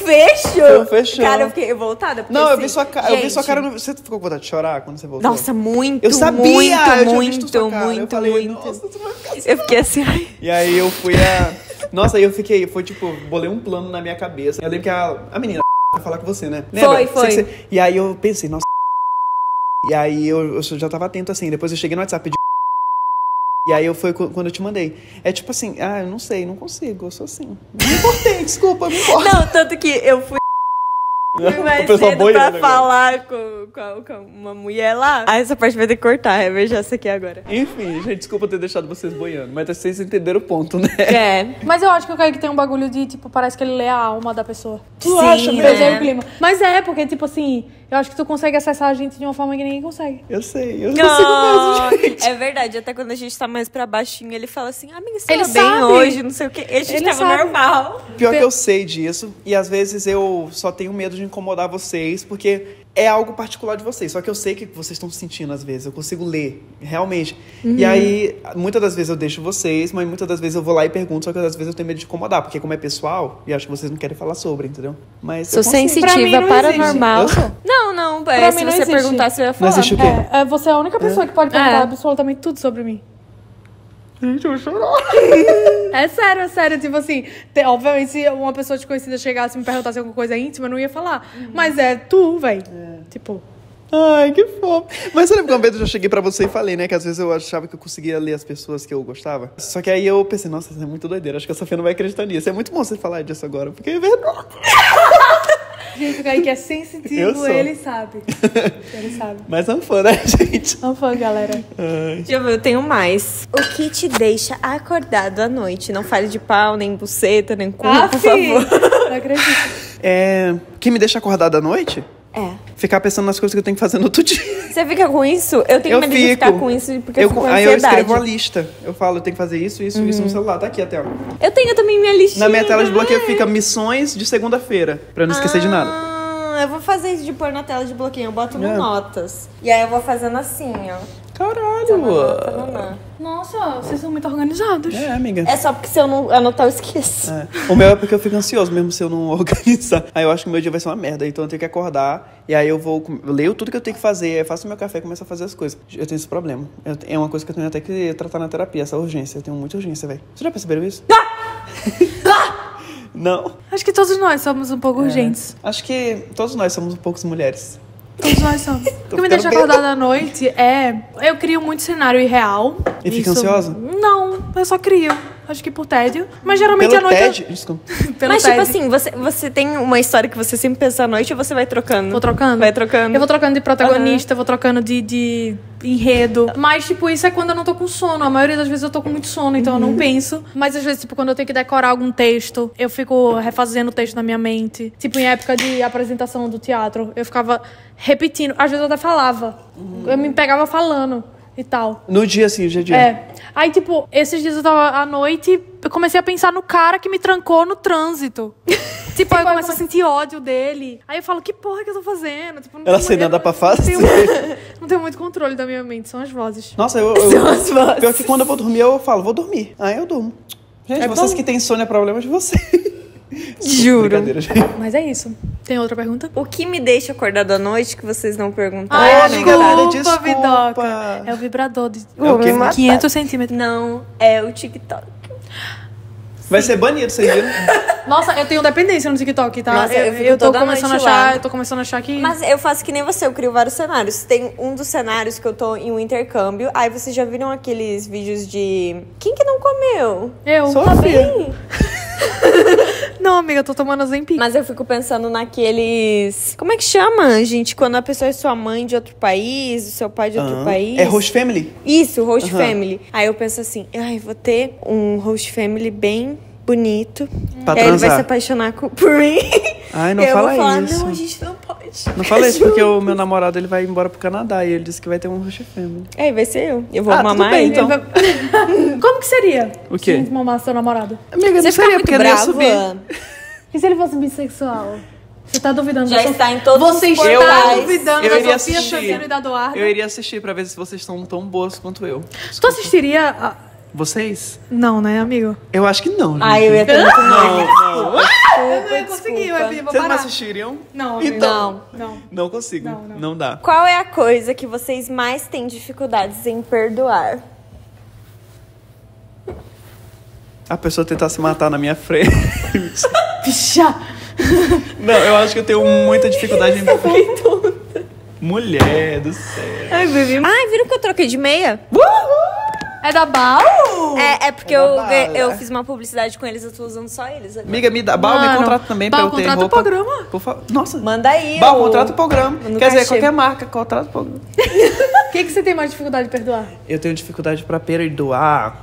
fecho? Foi um fechão. Cara, eu fiquei revoltada. porque, Não, eu assim, vi sua cara. Eu vi sua gente, cara. No... Você ficou com vontade de chorar quando você voltou? Nossa, muito, eu sabia, muito, eu tinha muito, visto sua cara. muito, eu falei, muito. Nossa, você vai ficar assim. Eu fiquei assim, ai. E aí eu fui a. Nossa, aí eu fiquei. Foi tipo, bolei um plano na minha cabeça. Eu lembro que a, a menina vai falar com você, né? Lembra? Foi, foi. Você- você- E aí eu pensei, nossa. E aí eu, eu já tava atento assim. Depois eu cheguei no WhatsApp de. E aí eu foi cu- quando eu te mandei. É tipo assim, ah, eu não sei, não consigo, eu sou assim. Não me importei, desculpa, me importa. Não, tanto que eu fui mais O pessoal cedo boiando pra agora. falar com, com, com uma mulher lá. Ah, essa parte vai ter que cortar, eu vejo essa aqui agora. Enfim, gente, desculpa ter deixado vocês boiando, mas vocês entenderam o ponto, né? É. Mas eu acho que o Kaique tem um bagulho de, tipo, parece que ele lê a alma da pessoa. Tu Sim, acha, né? né? o clima. Mas é, porque, tipo assim, eu acho que tu consegue acessar a gente de uma forma que ninguém consegue. Eu sei, eu consigo mesmo, gente. É verdade, até quando a gente tá mais pra baixinho, ele fala assim, amiga, você Ele tá bem sabe. hoje, não sei o quê. E a gente Ele tava sabe. normal. Pior que eu sei disso, e às vezes eu só tenho medo de incomodar vocês, porque é algo particular de vocês. Só que eu sei que vocês estão sentindo às vezes, eu consigo ler, realmente. E aí, muitas das vezes eu deixo vocês, mas muitas das vezes eu vou lá e pergunto, só que às vezes eu tenho medo de incomodar, porque como é pessoal, e acho que vocês não querem falar sobre, entendeu? Mas Sou eu consigo. Pra mim sensitiva, não paranormal. existe. Eu sou. Não, não, Pra é, mim se não você existe. perguntasse, eu ia Não falar. existe o quê? É, é, você é a única pessoa que pode perguntar É. absolutamente tudo sobre mim. Gente, eu vou chorar. É sério, é sério. Tipo assim, te- obviamente, se uma pessoa desconhecida chegasse e me perguntasse alguma coisa íntima, eu não ia falar. Mas é tu, velho. Tipo, Ai, que fofo. Mas você lembra que uma vez eu já cheguei pra você e falei, né? Que às vezes eu achava que eu conseguia ler as pessoas que eu gostava. Só que aí eu pensei, nossa, isso é muito doideira. Acho que a Sofia não vai acreditar nisso. É muito bom você falar disso agora, porque é verdade. gente, o Kaique é Eu sensitivo, sou. ele sabe. Ele sabe. Mas é um fã, né, gente? É um fã, galera. Ai. Deixa eu ver, eu tenho mais. O que te deixa acordado à noite? Não fale de pau, nem buceta, nem cu, Ah, por fi! favor. Não acredito. É. Que me deixa acordada à noite? É. Ficar pensando nas coisas que eu tenho que fazer no outro dia. Você fica com isso? Eu tenho eu medo fico. de ficar com isso porque eu, eu, fico com Aí eu ansiedade. escrevo a lista. Eu falo, eu tenho que fazer isso, isso, isso no celular. Tá aqui a tela. Eu tenho também minha listinha. Na minha tela de bloqueio fica missões de segunda-feira, pra eu não esquecer de nada. Ah, eu vou fazer isso de pôr na tela de bloqueio. Eu boto no É. notas. E aí eu vou fazendo assim, ó. Caralho! Tananã. Nossa, vocês são muito organizados. É, amiga. É só porque se eu não anotar, eu esqueço. É. O meu é porque eu fico ansioso, mesmo se eu não organizar. Aí eu acho que o meu dia vai ser uma merda. Então eu tenho que acordar. E aí eu vou. Eu leio tudo que eu tenho que fazer. Aí faço meu café e começo a fazer as coisas. Eu tenho esse problema. Eu- é uma coisa que eu tenho até que tratar na terapia, essa urgência. Eu tenho muita urgência, velho. Vocês já perceberam isso? Não? Acho que todos nós somos um pouco urgentes. Acho que todos nós somos um poucos mulheres. Todos nós somos. O que me ficando deixa bem- acordada à noite é... Eu crio muito cenário irreal. E fica ansiosa? Não, eu só crio. Acho que por tédio. Mas geralmente Pelo à noite... TED? Desculpa. Eu... Pelo Mas, tédio. tipo assim, você, você tem uma história que você sempre pensa à noite ou você vai trocando? Vou trocando? Vai trocando. Eu vou trocando de protagonista, vou trocando de, de enredo. Mas, tipo, isso é quando eu não tô com sono. A maioria das vezes eu tô com muito sono, então eu não penso. Mas, às vezes, tipo, quando eu tenho que decorar algum texto, eu fico refazendo o texto na minha mente. Tipo, em época de apresentação do teatro, eu ficava repetindo. Às vezes eu até falava. Eu me pegava falando e tal. No dia assim, dia a dia. É. Aí, tipo, esses dias eu tava à noite, eu comecei a pensar no cara que me trancou no trânsito. Tipo, aí eu começo a sentir ódio dele. Aí eu falo, que porra que eu tô fazendo? Tipo, não Ela tenho sem muito- nada pra não fazer. tenho, não tenho muito controle da minha mente, são as vozes. Nossa, eu. eu São as vozes. pior que quando eu vou dormir, eu falo, vou dormir. Aí eu durmo. Gente, É vocês bom. que têm sono é problema de vocês. Juro. Brincadeira, gente. Mas é isso. Tem outra pergunta? O que me deixa acordado à noite que vocês não perguntaram? Ai, Ai, amiga, desculpa, desculpa. Vidoca. É o vibrador de É o quê? quinhentos centímetros. Não, é o TikTok. Vai ser banido, vocês viram? Nossa, eu tenho dependência no TikTok, tá? Nossa, eu eu, fico eu tô toda começando a noite achar, lá. eu tô começando a achar que... Mas eu faço que nem você, eu crio vários cenários. Tem um dos cenários que eu tô em um intercâmbio. Aí vocês já viram aqueles vídeos de... Quem que não comeu? Eu. Só Tá Sofia. bem? Não, amiga, eu tô tomando Zempic. Mas eu fico pensando naqueles... Como é que chama, gente? Quando a pessoa é sua mãe de outro país, o seu pai de outro Ah, país. É host family? Isso, host Aham. family. Aí eu penso assim, ai, vou ter um host family bem bonito. Pra e aí ele vai transar. se apaixonar com- por mim. Ai, não E eu fala vou falar, isso. não, a gente não pode. Não fala isso, porque o meu namorado ele vai embora pro Canadá e ele disse que vai ter um host family. É, vai ser eu. Eu vou Ah, tudo mamar bem, ele. então. Ele vai- Como que seria? O quê? Se mamar seu namorado. Amiga, Você não fica seria, muito porque ele ia brava. subir. E se ele fosse bissexual? Você tá duvidando Já da Sofia? está em todos Você os está portais. duvidando Eu da iria Sofia assistir. Santana e da Eduarda? Eu iria assistir pra ver se vocês são tão boas quanto eu. Tu assistiria... a- Vocês? Não, né, amigo? Eu acho que não, gente. Ai, eu ia ter muito medo. Não, não. Eu não ia conseguir, eu ia pedir pra Vocês não parar. assistiriam? Não, amigo. Então, Não. não consigo. Não, não. Não dá. Qual é a coisa que vocês mais têm dificuldades em perdoar? A pessoa tentar se matar na minha frente. Picha! Não, eu acho que eu tenho muita dificuldade em... Mulher do céu. Ai, bebi. Ai, viram que eu troquei de meia? É da Bal? É, é porque É da eu, bala. eu fiz uma publicidade com eles, eu tô usando só eles agora. Amiga, me dá. Bal, me Mano, contrata também Bal, pra eu ter contrata o roupa. programa. Por favor. Nossa. Manda aí, Bal, ô. contrata o programa. No Quer dizer, cachê. qualquer marca, contrata o programa. O que, que você tem mais dificuldade de perdoar? Eu tenho dificuldade pra perdoar.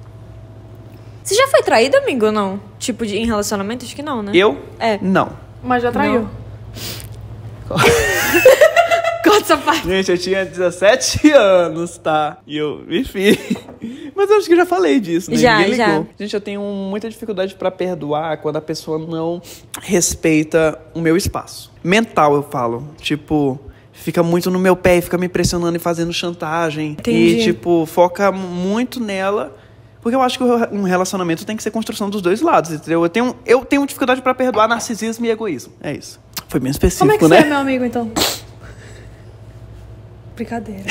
Você já foi traído, amigo, ou não? Tipo, de, em relacionamento? Acho que não, né? Eu? É. Não. Mas já traiu. Não. Corta essa parte. Gente, eu tinha dezessete anos, tá? E eu, enfim. Mas eu acho que eu já falei disso, né? Já, Ninguém já. ligou. Gente, eu tenho muita dificuldade pra perdoar quando a pessoa não respeita o meu espaço. Mental, eu falo. Tipo, fica muito no meu pé e fica me pressionando e fazendo chantagem. Entendi. E, tipo, foca muito nela. Porque eu acho que um relacionamento tem que ser construção dos dois lados, entendeu? Eu tenho, eu tenho dificuldade pra perdoar narcisismo e egoísmo. É isso. Foi bem específico, Como é que né? você é, meu amigo, então? Brincadeira.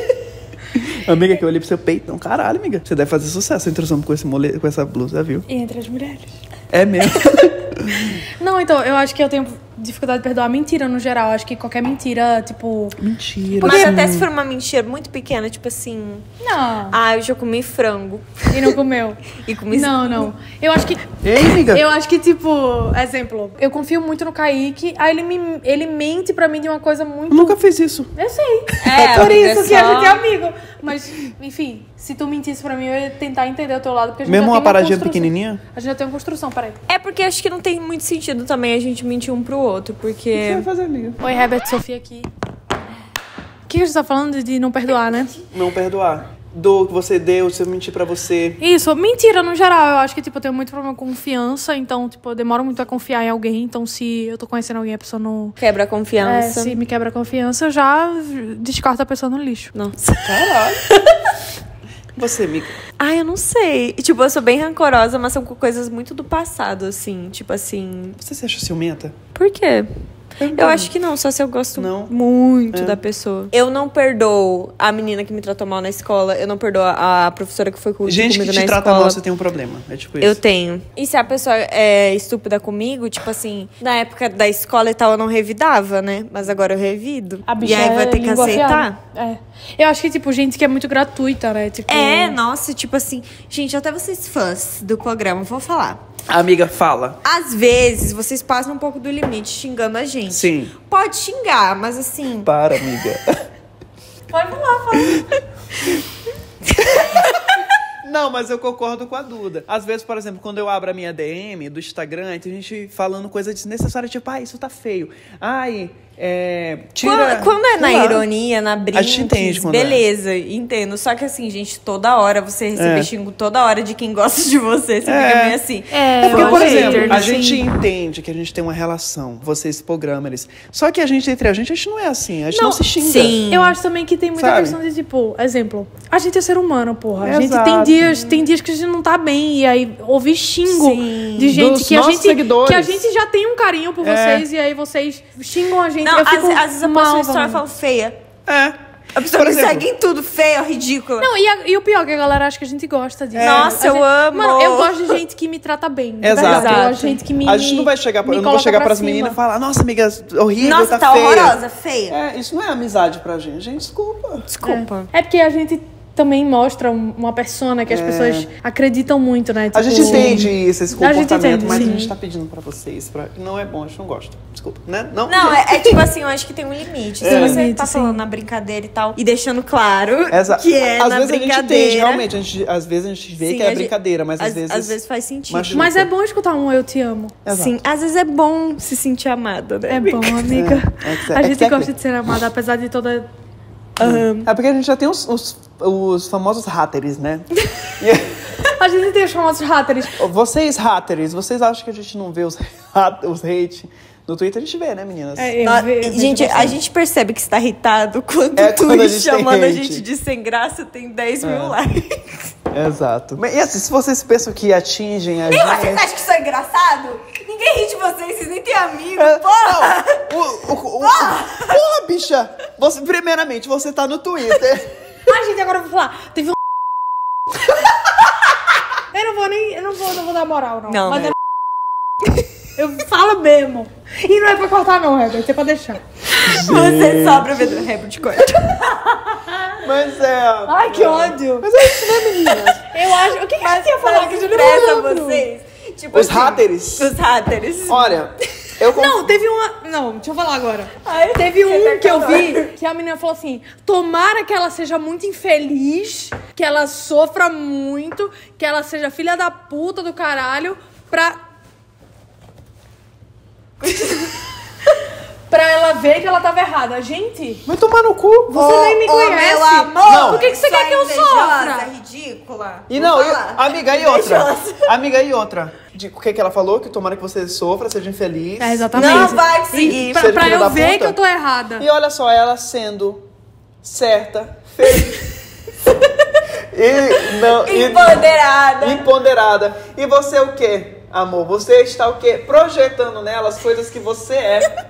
Amiga, que eu olhei pro seu peito. Não, caralho, amiga. Você deve fazer sucesso introduzindo com, esse mole... com essa blusa, viu? E entre as mulheres. É mesmo. Não, então, eu acho que eu tenho dificuldade de perdoar mentira no geral. Acho que qualquer mentira, tipo... Mentira. Mas assim. até se for uma mentira muito pequena, tipo assim... Não. Ah, hoje eu comi frango. E não comeu. E comi... Não, não. Eu acho que... Ei, amiga. Eu acho que, tipo, exemplo, eu confio muito no Kaique, aí ele, me, ele mente pra mim de uma coisa muito... Eu nunca fiz isso. Eu sei. É, Por amiga, isso que só- a gente é amigo. Mas, enfim, se tu mentisse pra mim, eu ia tentar entender o teu lado. Porque a gente Mesmo já uma tem paradinha construção. pequenininha? A gente já tem uma construção, peraí. É porque acho que não tem muito sentido também a gente mentir um pro outro, O que você porque... vai fazer, amiga? Oi, Herbert, Sofia aqui. O que a gente tá falando de não perdoar, né? Não perdoar. Do que você deu, se eu mentir pra você. Isso, mentira no geral. Eu acho que, tipo, eu tenho muito problema com confiança. Então, tipo, eu demoro muito a confiar em alguém. Então, se eu tô conhecendo alguém, a pessoa não... Quebra a É, confiança. se me quebra a confiança, eu já descarto a pessoa no lixo. Nossa. Caralho. Você, amiga. Ah, eu não sei. E, tipo, eu sou bem rancorosa, mas são com coisas muito do passado, assim. Tipo assim... Você se acha ciumenta? Por quê? Eu acho que não, só se eu gosto Não. muito É. da pessoa. Eu não perdoo a menina que me tratou mal na escola. Eu não perdoo a a professora que foi com- Gente que comigo te na trata escola. mal, você tem um problema. É tipo isso. Eu tenho. E se a pessoa é estúpida comigo, tipo assim, na época da escola e tal, eu não revidava, né? Mas agora eu revido. A bicha E aí vai é ter que língua aceitar. afiada. É. Eu acho que, tipo, gente que é muito gratuita, né? Tipo... É, nossa, tipo assim, gente, até vocês fãs do programa, vou falar. Amiga, fala. Às vezes, vocês passam um pouco do limite xingando a gente. Sim. Pode xingar, mas assim... Para, amiga. Pode falar, fala. Não, mas eu concordo com a Duda. Às vezes, por exemplo, quando eu abro a minha D M do Instagram, tem gente falando coisa desnecessária, tipo, ai, isso tá feio. Ai, é... Tira... Quando, quando é sei na lá. ironia, na brinca, A gente entende quando é. beleza, entendo. Só que assim, gente, toda hora você recebe É. xingo toda hora de quem gosta de você. Você É. fica meio assim. É, Porque, eu por acho exemplo, hater, a assim. gente entende que a gente tem uma relação, vocês programmers. Só que a gente, entre a gente, a gente não é assim. A gente não, se xinga. sim. Eu acho também que tem muita Sabe? questão de, tipo, exemplo, a gente é ser humano, porra. A gente Exato. tem dias, tem dias que a gente não tá bem. E aí ouvir xingo Sim. de gente Dos que a nossos gente. seguidores. Que a gente já tem um carinho por É. vocês. E aí vocês xingam a gente. Não, eu às, fico às vezes eu mal, posto uma história e mano. falo feia. É. A pessoa Por me exemplo, segue em tudo, feia, ridícula. Não, e, a- e o pior é que a galera acha que a gente gosta disso. Nossa, A eu gente- amo. Mano, eu gosto de gente que me trata bem. de Exato. verdade. Eu Exato. gosto de gente que me. a gente não vai chegar, me eu não vou coloca chegar pra pras cima. meninas e falar, nossa, amiga, horrível, Nossa, tá, tá feia. horrorosa, feia. É, isso não é amizade pra gente. Gente, desculpa. Desculpa. É porque a gente também mostra um- uma persona que as É. pessoas acreditam muito, né? A Tipo, gente entende isso, esse A gente comportamento, entende, mas sim. a gente tá pedindo pra vocês. Pra... Não é bom, a gente não gosta. Desculpa, né? Não, Não, é, é tipo assim, eu acho que tem um limite. Se É. você Limite, tá sim. falando na brincadeira e tal, e deixando claro Essa- que é às na vezes a gente brincadeira. entende, realmente. A gente, às vezes a gente vê Sim, que é a gente- brincadeira, mas às, às, vezes... às vezes faz sentido. machuca. Mas é bom escutar um eu te amo. Exato. Sim, às vezes é bom se sentir amada, né? É bom, amiga. É, exa- A gente exactly. gosta de ser amada, apesar de toda. É porque a gente já tem os, os, os famosos haters, né? A gente tem os famosos haters. Vocês haters, vocês acham que a gente não vê os, hat- os hate no Twitter? A gente vê, né, meninas? É, eu Nó- ve- eu vejo gente, a bastante. gente percebe que está irritado quando É, o quando a tweet gente tem chamando a hate. gente de sem graça tem dez É. mil likes. Exato. Mas, e assim, se vocês pensam que atingem a E vocês gente... acham que isso é engraçado? Ninguém ri de vocês, vocês nem têm amigo, É, porra! não, o, o, o, o, porra, bicha! Você, primeiramente, você tá no Twitter. Ai, gente, agora eu vou falar. Teve um... eu não vou nem... Eu não vou, não vou dar moral, não. Não, Mas né? eu... eu falo mesmo. E não é pra cortar, não, Herbert. É pra deixar. Você sobra, Pedro. Herbert, corta. Mas é... Ai, que ódio. Mas é isso, né, meninas? Eu acho... O que, que você ia falar? Que eu já não Expressa lembro. vocês. Tipo Os assim, haters. Os haters. Olha, eu... conf- Não, teve uma... Não, deixa eu falar agora. Ai, Teve você um tá que eu calor. vi que a menina falou assim: tomara que ela seja muito infeliz, que ela sofra muito, que ela seja filha da puta do caralho, pra. pra ela ver que ela tava errada. Gente, Vai tomar no cu. você nem me Ô, conhece. meu amor, Não. Por que, que você sua quer que eu invejosa, sofra? ridícula. E Vou não, e- falar. amiga, e outra? Invejosa. Amiga, e outra? De, o que que ela falou? Que tomara que você sofra, seja infeliz. É, exatamente. Não vai seguir. Pra, Seja pra filha eu da ver puta. que eu tô errada. E olha só, ela sendo certa, feliz. e não... e- Empoderada. Empoderada. E você o quê, amor? Você está o quê? Projetando nela as coisas que você é.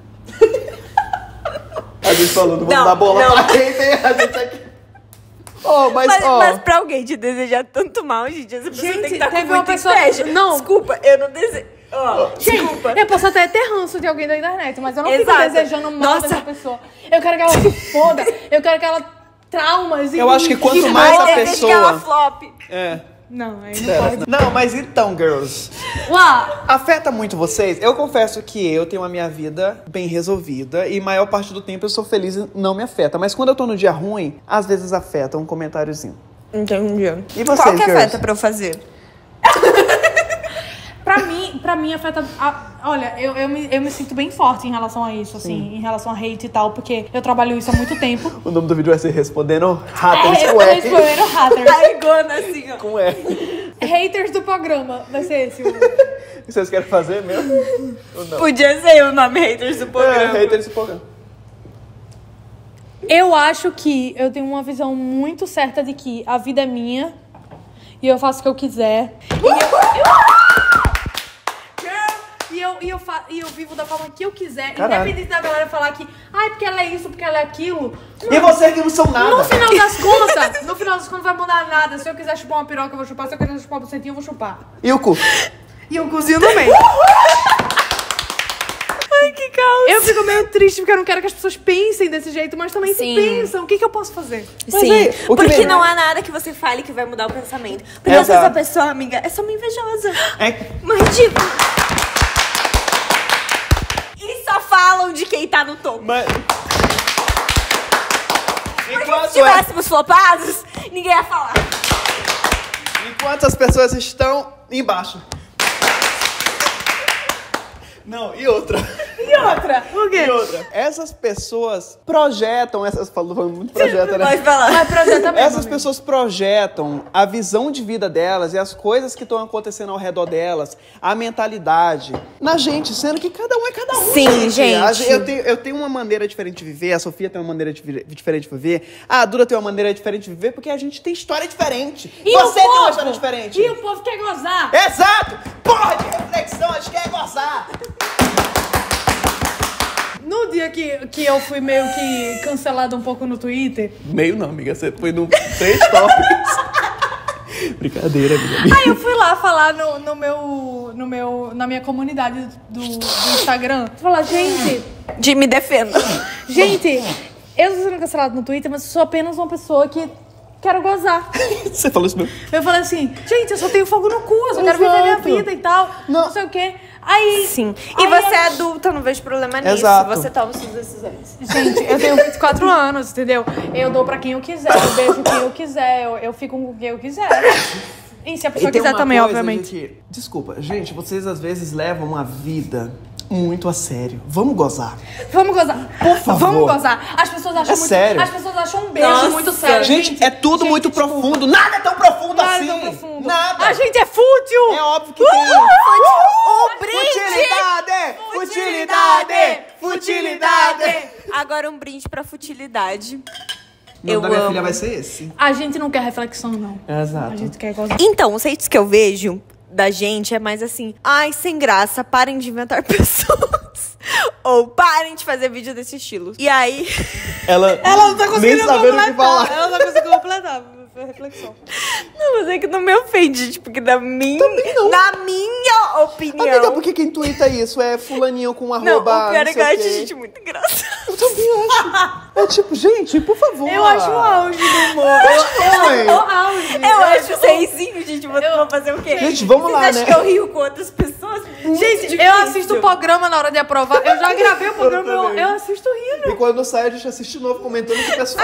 A gente falou, não vamos Não, dar bola não. pra quem tem a gente aqui. Oh, mas, Mas, ó... mas pra alguém te desejar tanto mal, gente, essa pessoa Gente, tem que estar com teve uma muita pessoa- inveja. Não. Desculpa, eu não desejo. Ó, Gente, desculpa. eu posso até ter ranço de alguém da internet, mas eu não fico Exato. desejando mal Nossa. dessa pessoa. Eu quero que ela se foda. Eu quero que ela traumas e... Eu acho que quanto e mais raiva. a Ai, desejo pessoa- que ela flop. É. Não, aí não pode. Não, mas então, girls... Lá, Afeta muito vocês? Eu confesso que eu tenho a minha vida bem resolvida e maior parte do tempo eu sou feliz e não me afeta. Mas quando eu tô no dia ruim, às vezes afeta um comentáriozinho. Entendi. E vocês, Qual que girls? afeta pra eu fazer? pra mim, pra mim afeta... a- olha, eu, eu, me, eu me sinto bem forte em relação a isso, assim, em relação a hate e tal, porque eu trabalho isso há muito tempo. O nome do vídeo vai ser Respondendo Haters É, com eu R. respondendo haters. Barrigona assim, ó. Com R. Haters do programa, vai ser esse. o- Vocês querem fazer mesmo? Ou não? Podia ser o nome haters do É, programa. haters do programa. Eu acho que eu tenho uma visão muito certa de que a vida é minha e eu faço o que eu quiser. E eu, eu, e eu, e eu, fa- e eu vivo da forma que eu quiser, Caralho. independente da galera falar que, ai, porque ela é isso, porque ela é aquilo. E vocês que não são nada. No final das contas, no final das contas não vai mudar nada. Se eu quiser chupar uma piroca, eu vou chupar. Se eu quiser chupar um bucetinho, eu vou chupar. E o cu? E eu cozinho também. Ai, que caos. Eu fico meio triste porque eu não quero que as pessoas pensem desse jeito, mas também Sim. se pensam. O que, que eu posso fazer? Mas Sim, aí, o que porque vem- não há nada que você fale que vai mudar o pensamento. Porque às vezes Exato. a pessoa, amiga, é só uma invejosa. É. Uma ridícula. E só falam de quem tá no topo. Mas... Se Enquanto, é- tivéssemos flopados, ninguém ia falar. enquanto as pessoas estão embaixo. Não, e outra? E outra? O quê? E outra? Essas pessoas projetam, essas falando muito projeta, né? Pode falar. Mas projeta mesmo. Essas amigo. pessoas projetam a visão de vida delas e as coisas que estão acontecendo ao redor delas, a mentalidade, na gente, sendo que cada um é cada um. Sim, gente. A gen- Eu tenho, eu tenho uma maneira diferente de viver, a Sofia tem uma maneira de vi- diferente de viver, a Duda tem uma maneira diferente de viver, porque a gente tem história diferente. E Você o tem uma povo? história diferente. E o povo quer gozar. Exato! Porra de reflexão, a gente quer gozar. No dia que, que eu fui meio que cancelada um pouco no Twitter, Meio não, amiga, você foi no três topics. Brincadeira, amiga. aí eu fui lá falar no, no meu, no meu, na minha comunidade do, do Instagram. Falar, gente, De me defenda. gente, eu tô sendo cancelada no Twitter, mas eu sou apenas uma pessoa que quero gozar. Você falou isso mesmo? Eu falei assim, gente, eu só tenho fogo no cu, eu só quero viver minha Exato. vida e tal, não, Não. sei o quê. Aí, Sim. E aí você eu- é adulta, eu não vejo problema nisso. Exato. Você toma suas decisões. Gente, eu tenho vinte e quatro anos, entendeu? Eu dou pra quem eu quiser, eu beijo quem eu quiser, eu, eu fico com quem eu quiser. E se a pessoa E tem quiser uma também, coisa, obviamente. gente, desculpa, gente, vocês às vezes levam uma vida muito a sério. Vamos gozar. Vamos gozar. Por favor. Vamos gozar. As pessoas acham É muito. sério. As pessoas acham um beijo Nossa. muito sério. Gente, é tudo gente, muito desculpa. profundo. Nada é tão profundo Nada assim. tão profundo. Nada. A gente é fútil. É óbvio que tem. O brinde! Futilidade! Futilidade! Futilidade! Agora um brinde pra futilidade. O nome Eu da minha amo. filha vai ser esse. A gente não quer reflexão, não. A Exato. gente quer gozar. Então, os hates que eu vejo da gente é mais assim, ai, sem graça, parem de inventar pessoas. Ou parem de fazer vídeo desse estilo. E aí... Ela, Ela não tá conseguindo nem sabendo o que falar. completar. Ela não tá conseguindo completar. Foi reflexão. Não, mas é que não me ofende, tipo, que na minha, na minha opinião... Amiga, por que quem tuita isso? É fulaninho com arroba... Não, o pior é não que eu sei acho o a quê. gente muito engraçado. Eu também acho. É tipo, gente, por favor. Eu acho o auge do humor. Oi. É o auge. Eu acho reizinho, gente. Vou, vou fazer o quê? Gente, vamos Vocês lá, acham né? que eu rio com outras pessoas? Muito Gente, difícil. eu assisto o programa na hora de aprovar. Eu já gravei o programa, eu, também. eu assisto rindo. E quando sai, a gente assiste de novo, comentando com o pessoal.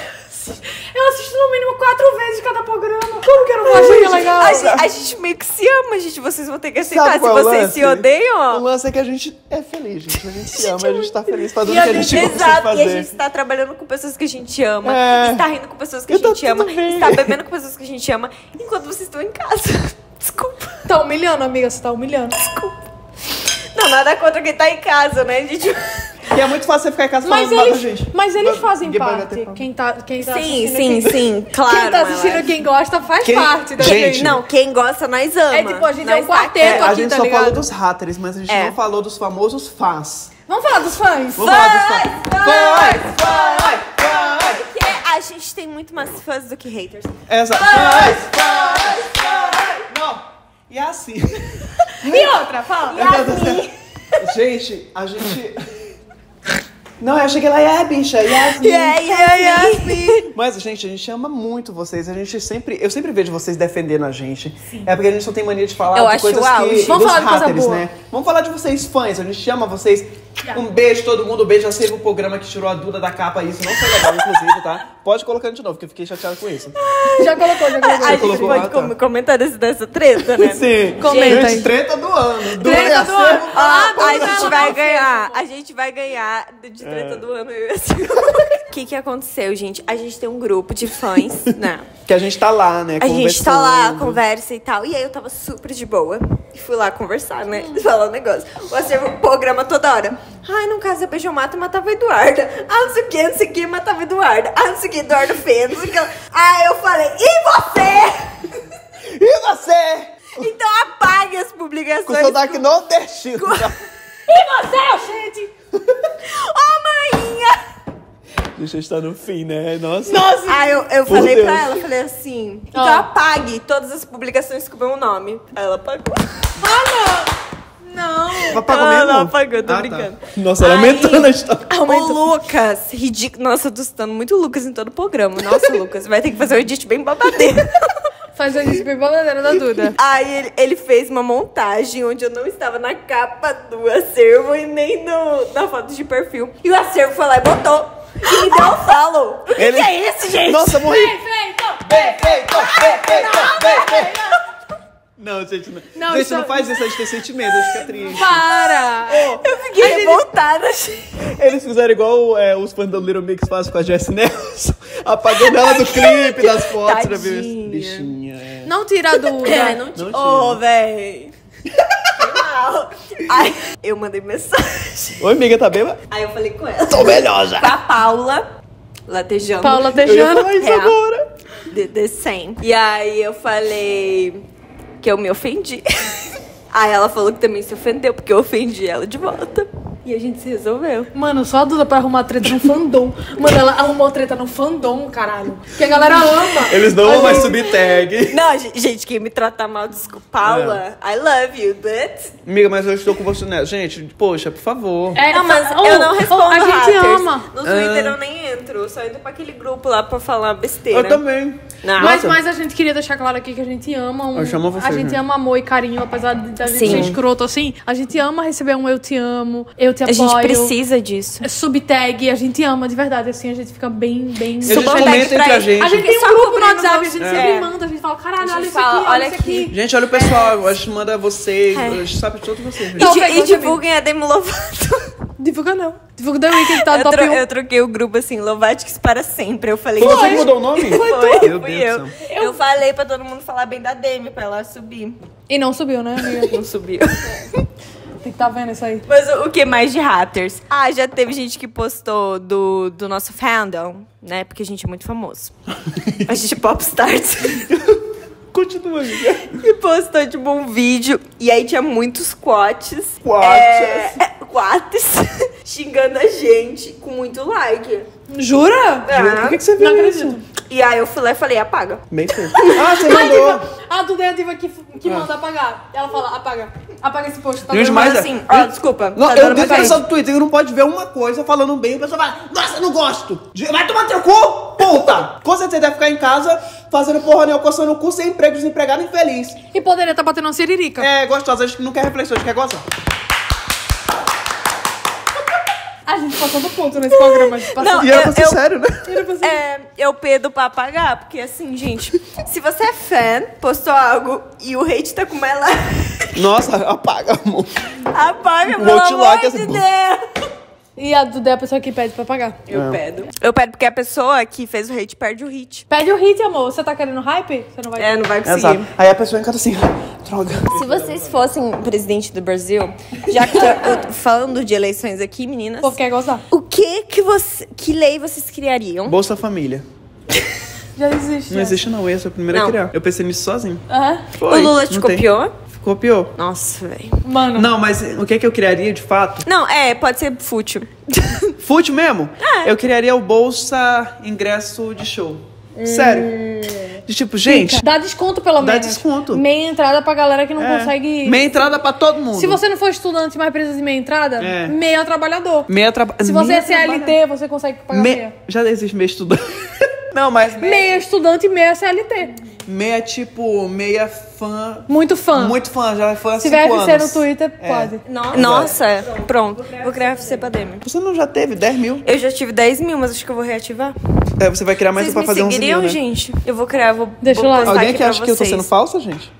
Eu assisto no mínimo quatro vezes cada programa. Como que eu não vou achar que é legal? A gente, a gente meio que se ama, gente. Vocês vão ter que aceitar. Sabe Se qual é o vocês lance? se odeiam, O ó. lance é que a gente é feliz, gente. A gente se ama, a gente tá feliz fazendo E o a que a gente gente- gosta de Exato, e fazer. a gente tá trabalhando com pessoas que a gente ama, É. está rindo com pessoas que E a tá gente ama, tudo bem. está bebendo com pessoas que a gente ama, enquanto vocês estão em casa. Desculpa. Tá humilhando, amiga. Você tá humilhando. Não, nada contra quem tá em casa, né, gente? E é muito fácil você ficar em casa Mas falando mal da eles, gente. mas eles Mas fazem ninguém vai parte. bater palma. Quem tá, quem tá Sim, assistindo, sim, quem, sim, claro. Quem tá assistindo, Ela- quem gosta, faz Quem- parte da Gente, gente. Não, quem gosta, nós ama. É tipo, a gente Nós é um tá quarteto aqui. A aqui, gente tá só ligado? falou dos haters, mas a gente É. não falou dos famosos fãs. Vamos falar dos fãs? Vamos falar dos fãs. Fãs, fãs, fãs. Porque a gente tem muito mais fãs do que haters. Essa. Fãs, fãs, fãs. Não. E é assim. E outra, fala. Gente, a gente... Não, eu cheguei lá e é, bicha, Yasmin. Yeah, yeah, Yasmin. Mas, gente, a gente ama muito vocês. A gente sempre... Eu sempre vejo vocês defendendo a gente. É porque a gente só tem mania de falar Eu de acho coisas o auge. que... Vamos dos falar de coisa haters, boa. né? Vamos falar de vocês, fãs. A gente ama vocês. Um beijo, todo mundo. Um beijo. Já saiu o programa que tirou a Duda da capa. Isso não foi legal, inclusive, tá? Pode colocar de novo, porque eu fiquei chateado com isso. Já colocou, já colocou. A gente colocou pode lá, tá. com- comentar desse, dessa treta, né? Sim. Comenta Gente, aí. treta do ano. Do Treta do ano. Ó, a Quando gente ela vai não ganhar. A gente vai ganhar de treta É. do ano. eu e a Silvia. O que que aconteceu, gente? A gente tem um grupo de fãs, né? Que a gente tá lá, né? A gente tá lá, conversando. conversa e tal. E aí eu tava super de boa. E fui lá conversar, né? Falar um negócio. O acervo programa toda hora. Ai, no caso, a Beijomato matava a Eduarda. Ah, não sei o que, não sei o que, matava a Eduarda. Ah, não sei o que, Eduardo feio, não sei o que. Ah, eu falei, e você? E você? Então apague as Com publicações. o sotaque nordestino. tá? E você, gente? Ô, mainha! Deixa eu estar no fim, né? Nossa. Nossa. Aí eu, eu Por falei Deus. pra ela, falei assim, então Ah. apague todas as publicações com o meu nome. Aí ela apagou. Não. Apagou Ela mesmo? apagou, tô Ah, tá. brincando. Nossa, Aí- lamentando a história. O Lucas, ridículo. Nossa, eu tô citando muito Lucas em todo o programa. Nossa, Lucas, vai ter que fazer um edit bem babadeiro. Faz a gente bem babadeira da Duda. Aí ele, ele fez uma montagem onde eu não estava na capa do acervo e nem no, na foto de perfil. E o acervo foi lá e botou. E me deu um follow. O que, Ele- que é isso, gente? Nossa, morri. Perfeito! Perfeito, perfeito, perfeito. Não, gente, não. Não, gente, isso- não faz isso, a gente tem sentimento, a gente fica triste. Para! Eu fiquei revoltada, gente. Eles fizeram igual é, os fãs do Little Mix fazem com a Jessie Nelson, apagando ela do clipe, das fotos. Já viu? Tadinha. Bichinha, é. Não tira a Duda. É, não Não tinha. tinha. Ô, véi. Foi mal. Aí eu mandei mensagem. Oi, amiga, tá bem? Aí eu falei com ela. Tô melhor já. Com a Paula, latejando. Paula Eu ia Tejano. falar isso É. agora. The, the same. E aí eu falei que eu me ofendi. Aí ela falou que também se ofendeu, porque eu ofendi ela de volta. E a gente se resolveu. Mano, só a Duda pra arrumar treta no fandom. Mano, ela arrumou treta no fandom, caralho. Que a galera ama. Eles não vão mais subir tag. Não, ge- gente, quem me tratar mal, desculpa. Paula, I love you, but... Amiga, mas eu estou com você nessa. Gente, poxa, por favor. É, Não, mas oh, eu não oh, respondo a gente haters. ama. No Twitter Ah. eu nem entro, eu só entro pra aquele grupo lá pra falar besteira. Eu também. Não. Mas, Nossa. mas a gente queria deixar claro aqui que a gente ama um... Eu chamo você, A gente né? ama amor e carinho, apesar de da gente Sim. ser escroto assim. A gente ama receber um eu te amo, eu te A apoio. gente precisa disso. Subtag, a gente ama de verdade, assim, a gente fica bem, bem... Eles Super comentam tag entre pra a ele. gente. A gente tem Só um grupo no cobrindo WhatsApp, a nosso- gente É. sempre manda, a gente fala, caralho, A gente olha isso fala, aqui, olha isso aqui. aqui. Gente, olha o pessoal. A gente manda vocês. É. A gente sabe de todos vocês. E, gente. Não, di- pega e você divulguem a Demi Lovato. Divulga não. Divulga The Weeknd, tá eu, top tro- um. eu troquei o grupo assim, Lovatics para sempre. Eu falei... Foi você que Foi. mudou o nome? Foi, Meu fui Deus eu. do eu. falei pra todo mundo falar bem da Demi, pra ela subir. E não subiu, né, amiga? Não subiu. Tem que tá vendo isso aí. Mas o, o que mais de haters? Ah, já teve gente que postou do, do nosso fandom, né? Porque a gente é muito famoso. A gente é popstars. Continua, amiga. E postou, tipo, um vídeo. E aí tinha muitos quotes. Quotes. É, quotes. Xingando a gente com muito like. Jura? É. Por que, que você viu Não isso? acredito. E aí eu fui lá e falei, apaga. Bem feito. Ah, você mandou. A Duda é a diva que, que manda apagar. Ela fala, apaga. Apaga esse post. Tá Gente, vendo? mas- Mas assim, ó, desculpa. Não, tá eu dando dentro pra da pessoa gente. do Twitter, não pode ver uma coisa falando bem e o pessoal fala, nossa, eu não gosto. Vai tomar teu cu, puta. Com certeza deve ficar em casa fazendo porra nenhuma, coçando o cu, sem emprego, desempregado e infeliz. E poderia estar batendo uma siririca. É, gostosa, a gente não quer reflexão, a gente quer gozar. A gente passou do ponto nesse programa. A gente passou. Não, E era eu- pra ser eu- sério, né? Era pra ser- É, eu pedo pra apagar, porque assim, gente, se você é fã, postou algo e o hate tá com mais like, Nossa, apaga, amor. apaga, Vou pelo te amor like, de assim, Deus. E a Duda é a pessoa que pede pra pagar. Eu É. pedo. Eu pedo porque a pessoa que fez o hate perde o hit. Pede o hit, amor. Você tá querendo hype? Você não vai. É, não vai conseguir. Exato. Aí a pessoa encanta assim, droga. Se vocês fossem presidente do Brasil, já que eu tô falando de eleições aqui, meninas, O povo quer gozar. o que que você, que lei vocês criariam? Bolsa Família. Já existe. Não existe não, eu sou a primeira Não. a criar. Eu pensei nisso sozinho. Aham. Foi. O Lula te Não tem. copiou? Copiou. Nossa, velho. Mano. Não, mas o que é que eu criaria de fato? Não, é, pode ser fútil. Fútil mesmo? É. Eu criaria o Bolsa Ingresso de Show. Sério. De tipo, gente, Dá desconto, pelo Dá menos. desconto. Meia entrada pra galera que não é, consegue. meia entrada pra todo mundo. Se você não for estudante, mas precisa de meia entrada, É. meia trabalhador. Meia traba... Se você meia é C L T, trabalha- você consegue pagar Me... meia. Já existe meia estudante. Não, mas meia... Meia estudante e meia C L T. meia tipo, meia fã. Muito fã. Muito fã, já é fã há Se cinco tiver F C anos. no Twitter, É. pode. Nossa, pronto. Vou criar F C pra Demi. Você não já teve dez mil? Eu já tive dez mil, mas acho que eu vou reativar. É, você vai criar mais Vocês pra me fazer uns seguiriam, mil, né? gente? Eu vou criar, vou, Deixa vou lá. postar Alguém aqui que pra acha que eu tô vocês. sendo falsa, gente?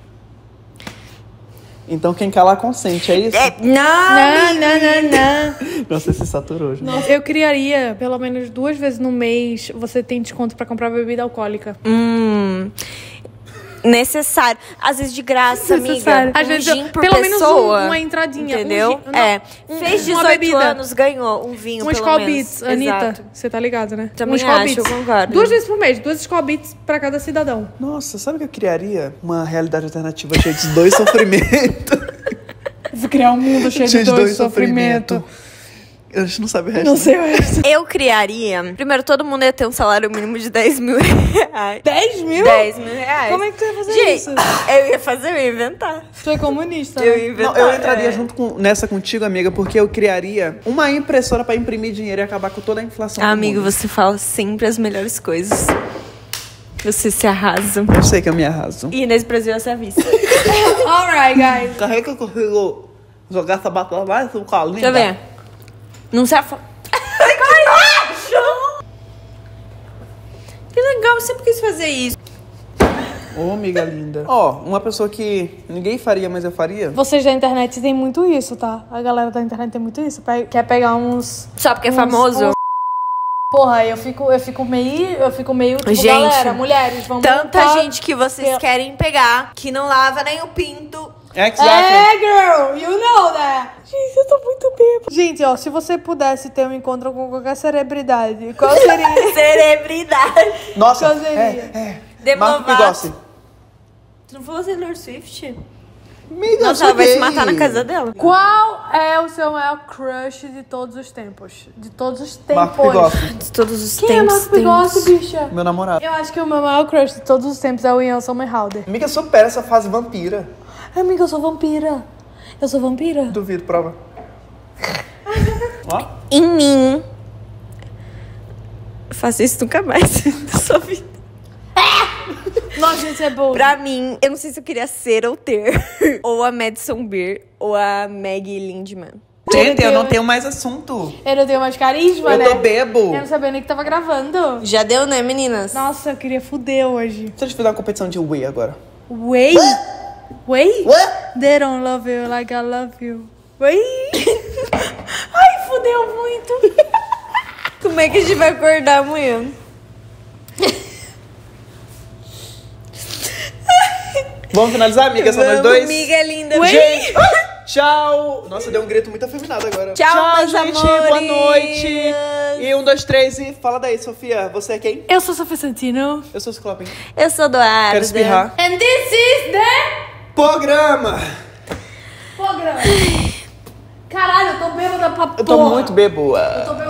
Então quem calar consente, é isso? É, não, Não, não, não, não. Nossa, você saturou, gente. Nossa, eu criaria, pelo menos duas vezes no mês, você tem desconto pra comprar bebida alcoólica. Hum, necessário. Às vezes de graça, Necessário. amiga. Às um vezes, gin por pelo menos pessoa. um- uma entradinha, um Entendeu? gin- não, é. um- Fez uma dezoito bebida. anos, ganhou um vinho, Um pelo Skol menos. Beats, Anitta. Exato. Você tá ligado, né? Também um Skol acho, Beats. eu concordo. Duas vezes por mês, duas Skol Beats pra cada cidadão. Nossa, sabe o que eu criaria? Uma realidade alternativa cheia de dois sofrimentos. Vou criar um mundo cheio de dor e sofrimento. A gente não sabe o resto. Não né? sei o resto. Eu criaria... Primeiro, todo mundo ia ter um salário mínimo de dez mil reais. dez mil? dez mil reais. Como é que tu ia fazer Gente, isso? eu ia fazer, eu ia inventar. Tu é comunista. Eu né? ia Não, inventar. eu entraria é. junto com, nessa contigo, amiga, porque eu criaria uma impressora pra imprimir dinheiro e acabar com toda a inflação. do Amigo, mundo. você fala sempre as melhores coisas. Você se arrasa. Eu sei que eu me arraso. E nesse Brasil essa é a vista. Alright, guys. Carrega que eu consigo jogar essa batata mais um calinho. Deixa eu ver. Não se afa... Que legal, eu sempre quis fazer isso. Ô, amiga linda. Ó, uma pessoa que ninguém faria, mas eu faria. Vocês da internet têm muito isso, tá? A galera da internet tem muito isso. Pe- Quer pegar uns... Só porque é uns- famoso? uns- Porra, eu fico, eu fico meio... Eu fico meio... Tipo, Gente, galera, mulheres, vamos Tanta montar- gente que vocês Pela- querem pegar que não lava nem o pinto. Exactly. É, girl, you know that. Gente, eu tô muito bêbada. Gente, ó, se você pudesse ter um encontro com qualquer celebridade, qual seria? Celebridade. Nossa, Qual seria? é, é. Demi Marco Lovato. Pigossi. Tu não falou Taylor Swift? Amiga, Nossa, eu ela vai se sou matar gay. na casa dela. Qual é o seu maior crush de todos os tempos? De todos os tempos. Marco Pigossi. De todos os Quem tempos. é Marco Pigossi, tempos. bicha? Meu namorado. Eu acho que o meu maior crush de todos os tempos é o Ian Somerhalder. Amiga, supera essa fase vampira. Amiga, eu sou vampira. Eu sou vampira. Duvido, prova. Ó. Em mim. Faça isso nunca mais na sua vida. Nossa, gente, é boa. Pra mim, eu não sei se eu queria ser ou ter. Ou a Madison Beer ou a Maggie Lindemann. Gente, eu não tenho- tenho mais assunto. Eu não tenho mais carisma, Eu né? tô bebo. Eu não sabia nem que tava gravando. Já deu, né, meninas? Nossa, eu queria fuder hoje. Deixa eu te fazer uma competição de Wii agora. Wait. Wait? What? They don't love you like I love you. Wait. Ai, fudeu muito. Como é que a gente vai acordar amanhã? Vamos finalizar, amiga? São nós dois? Amiga linda. Gente, Tchau. Nossa, deu um grito muito afeminado agora. Tchau, meus gente. amores. Boa noite. E um, dois, três e fala daí, Sofia. Você é quem? Eu sou Sofia Santino. Eu sou o Ciclope. Eu sou Doarda. Quero espirrar. And this is the Programa. programa. Caralho, eu tô bêbada pra porra. Eu tô muito beboa. Eu tô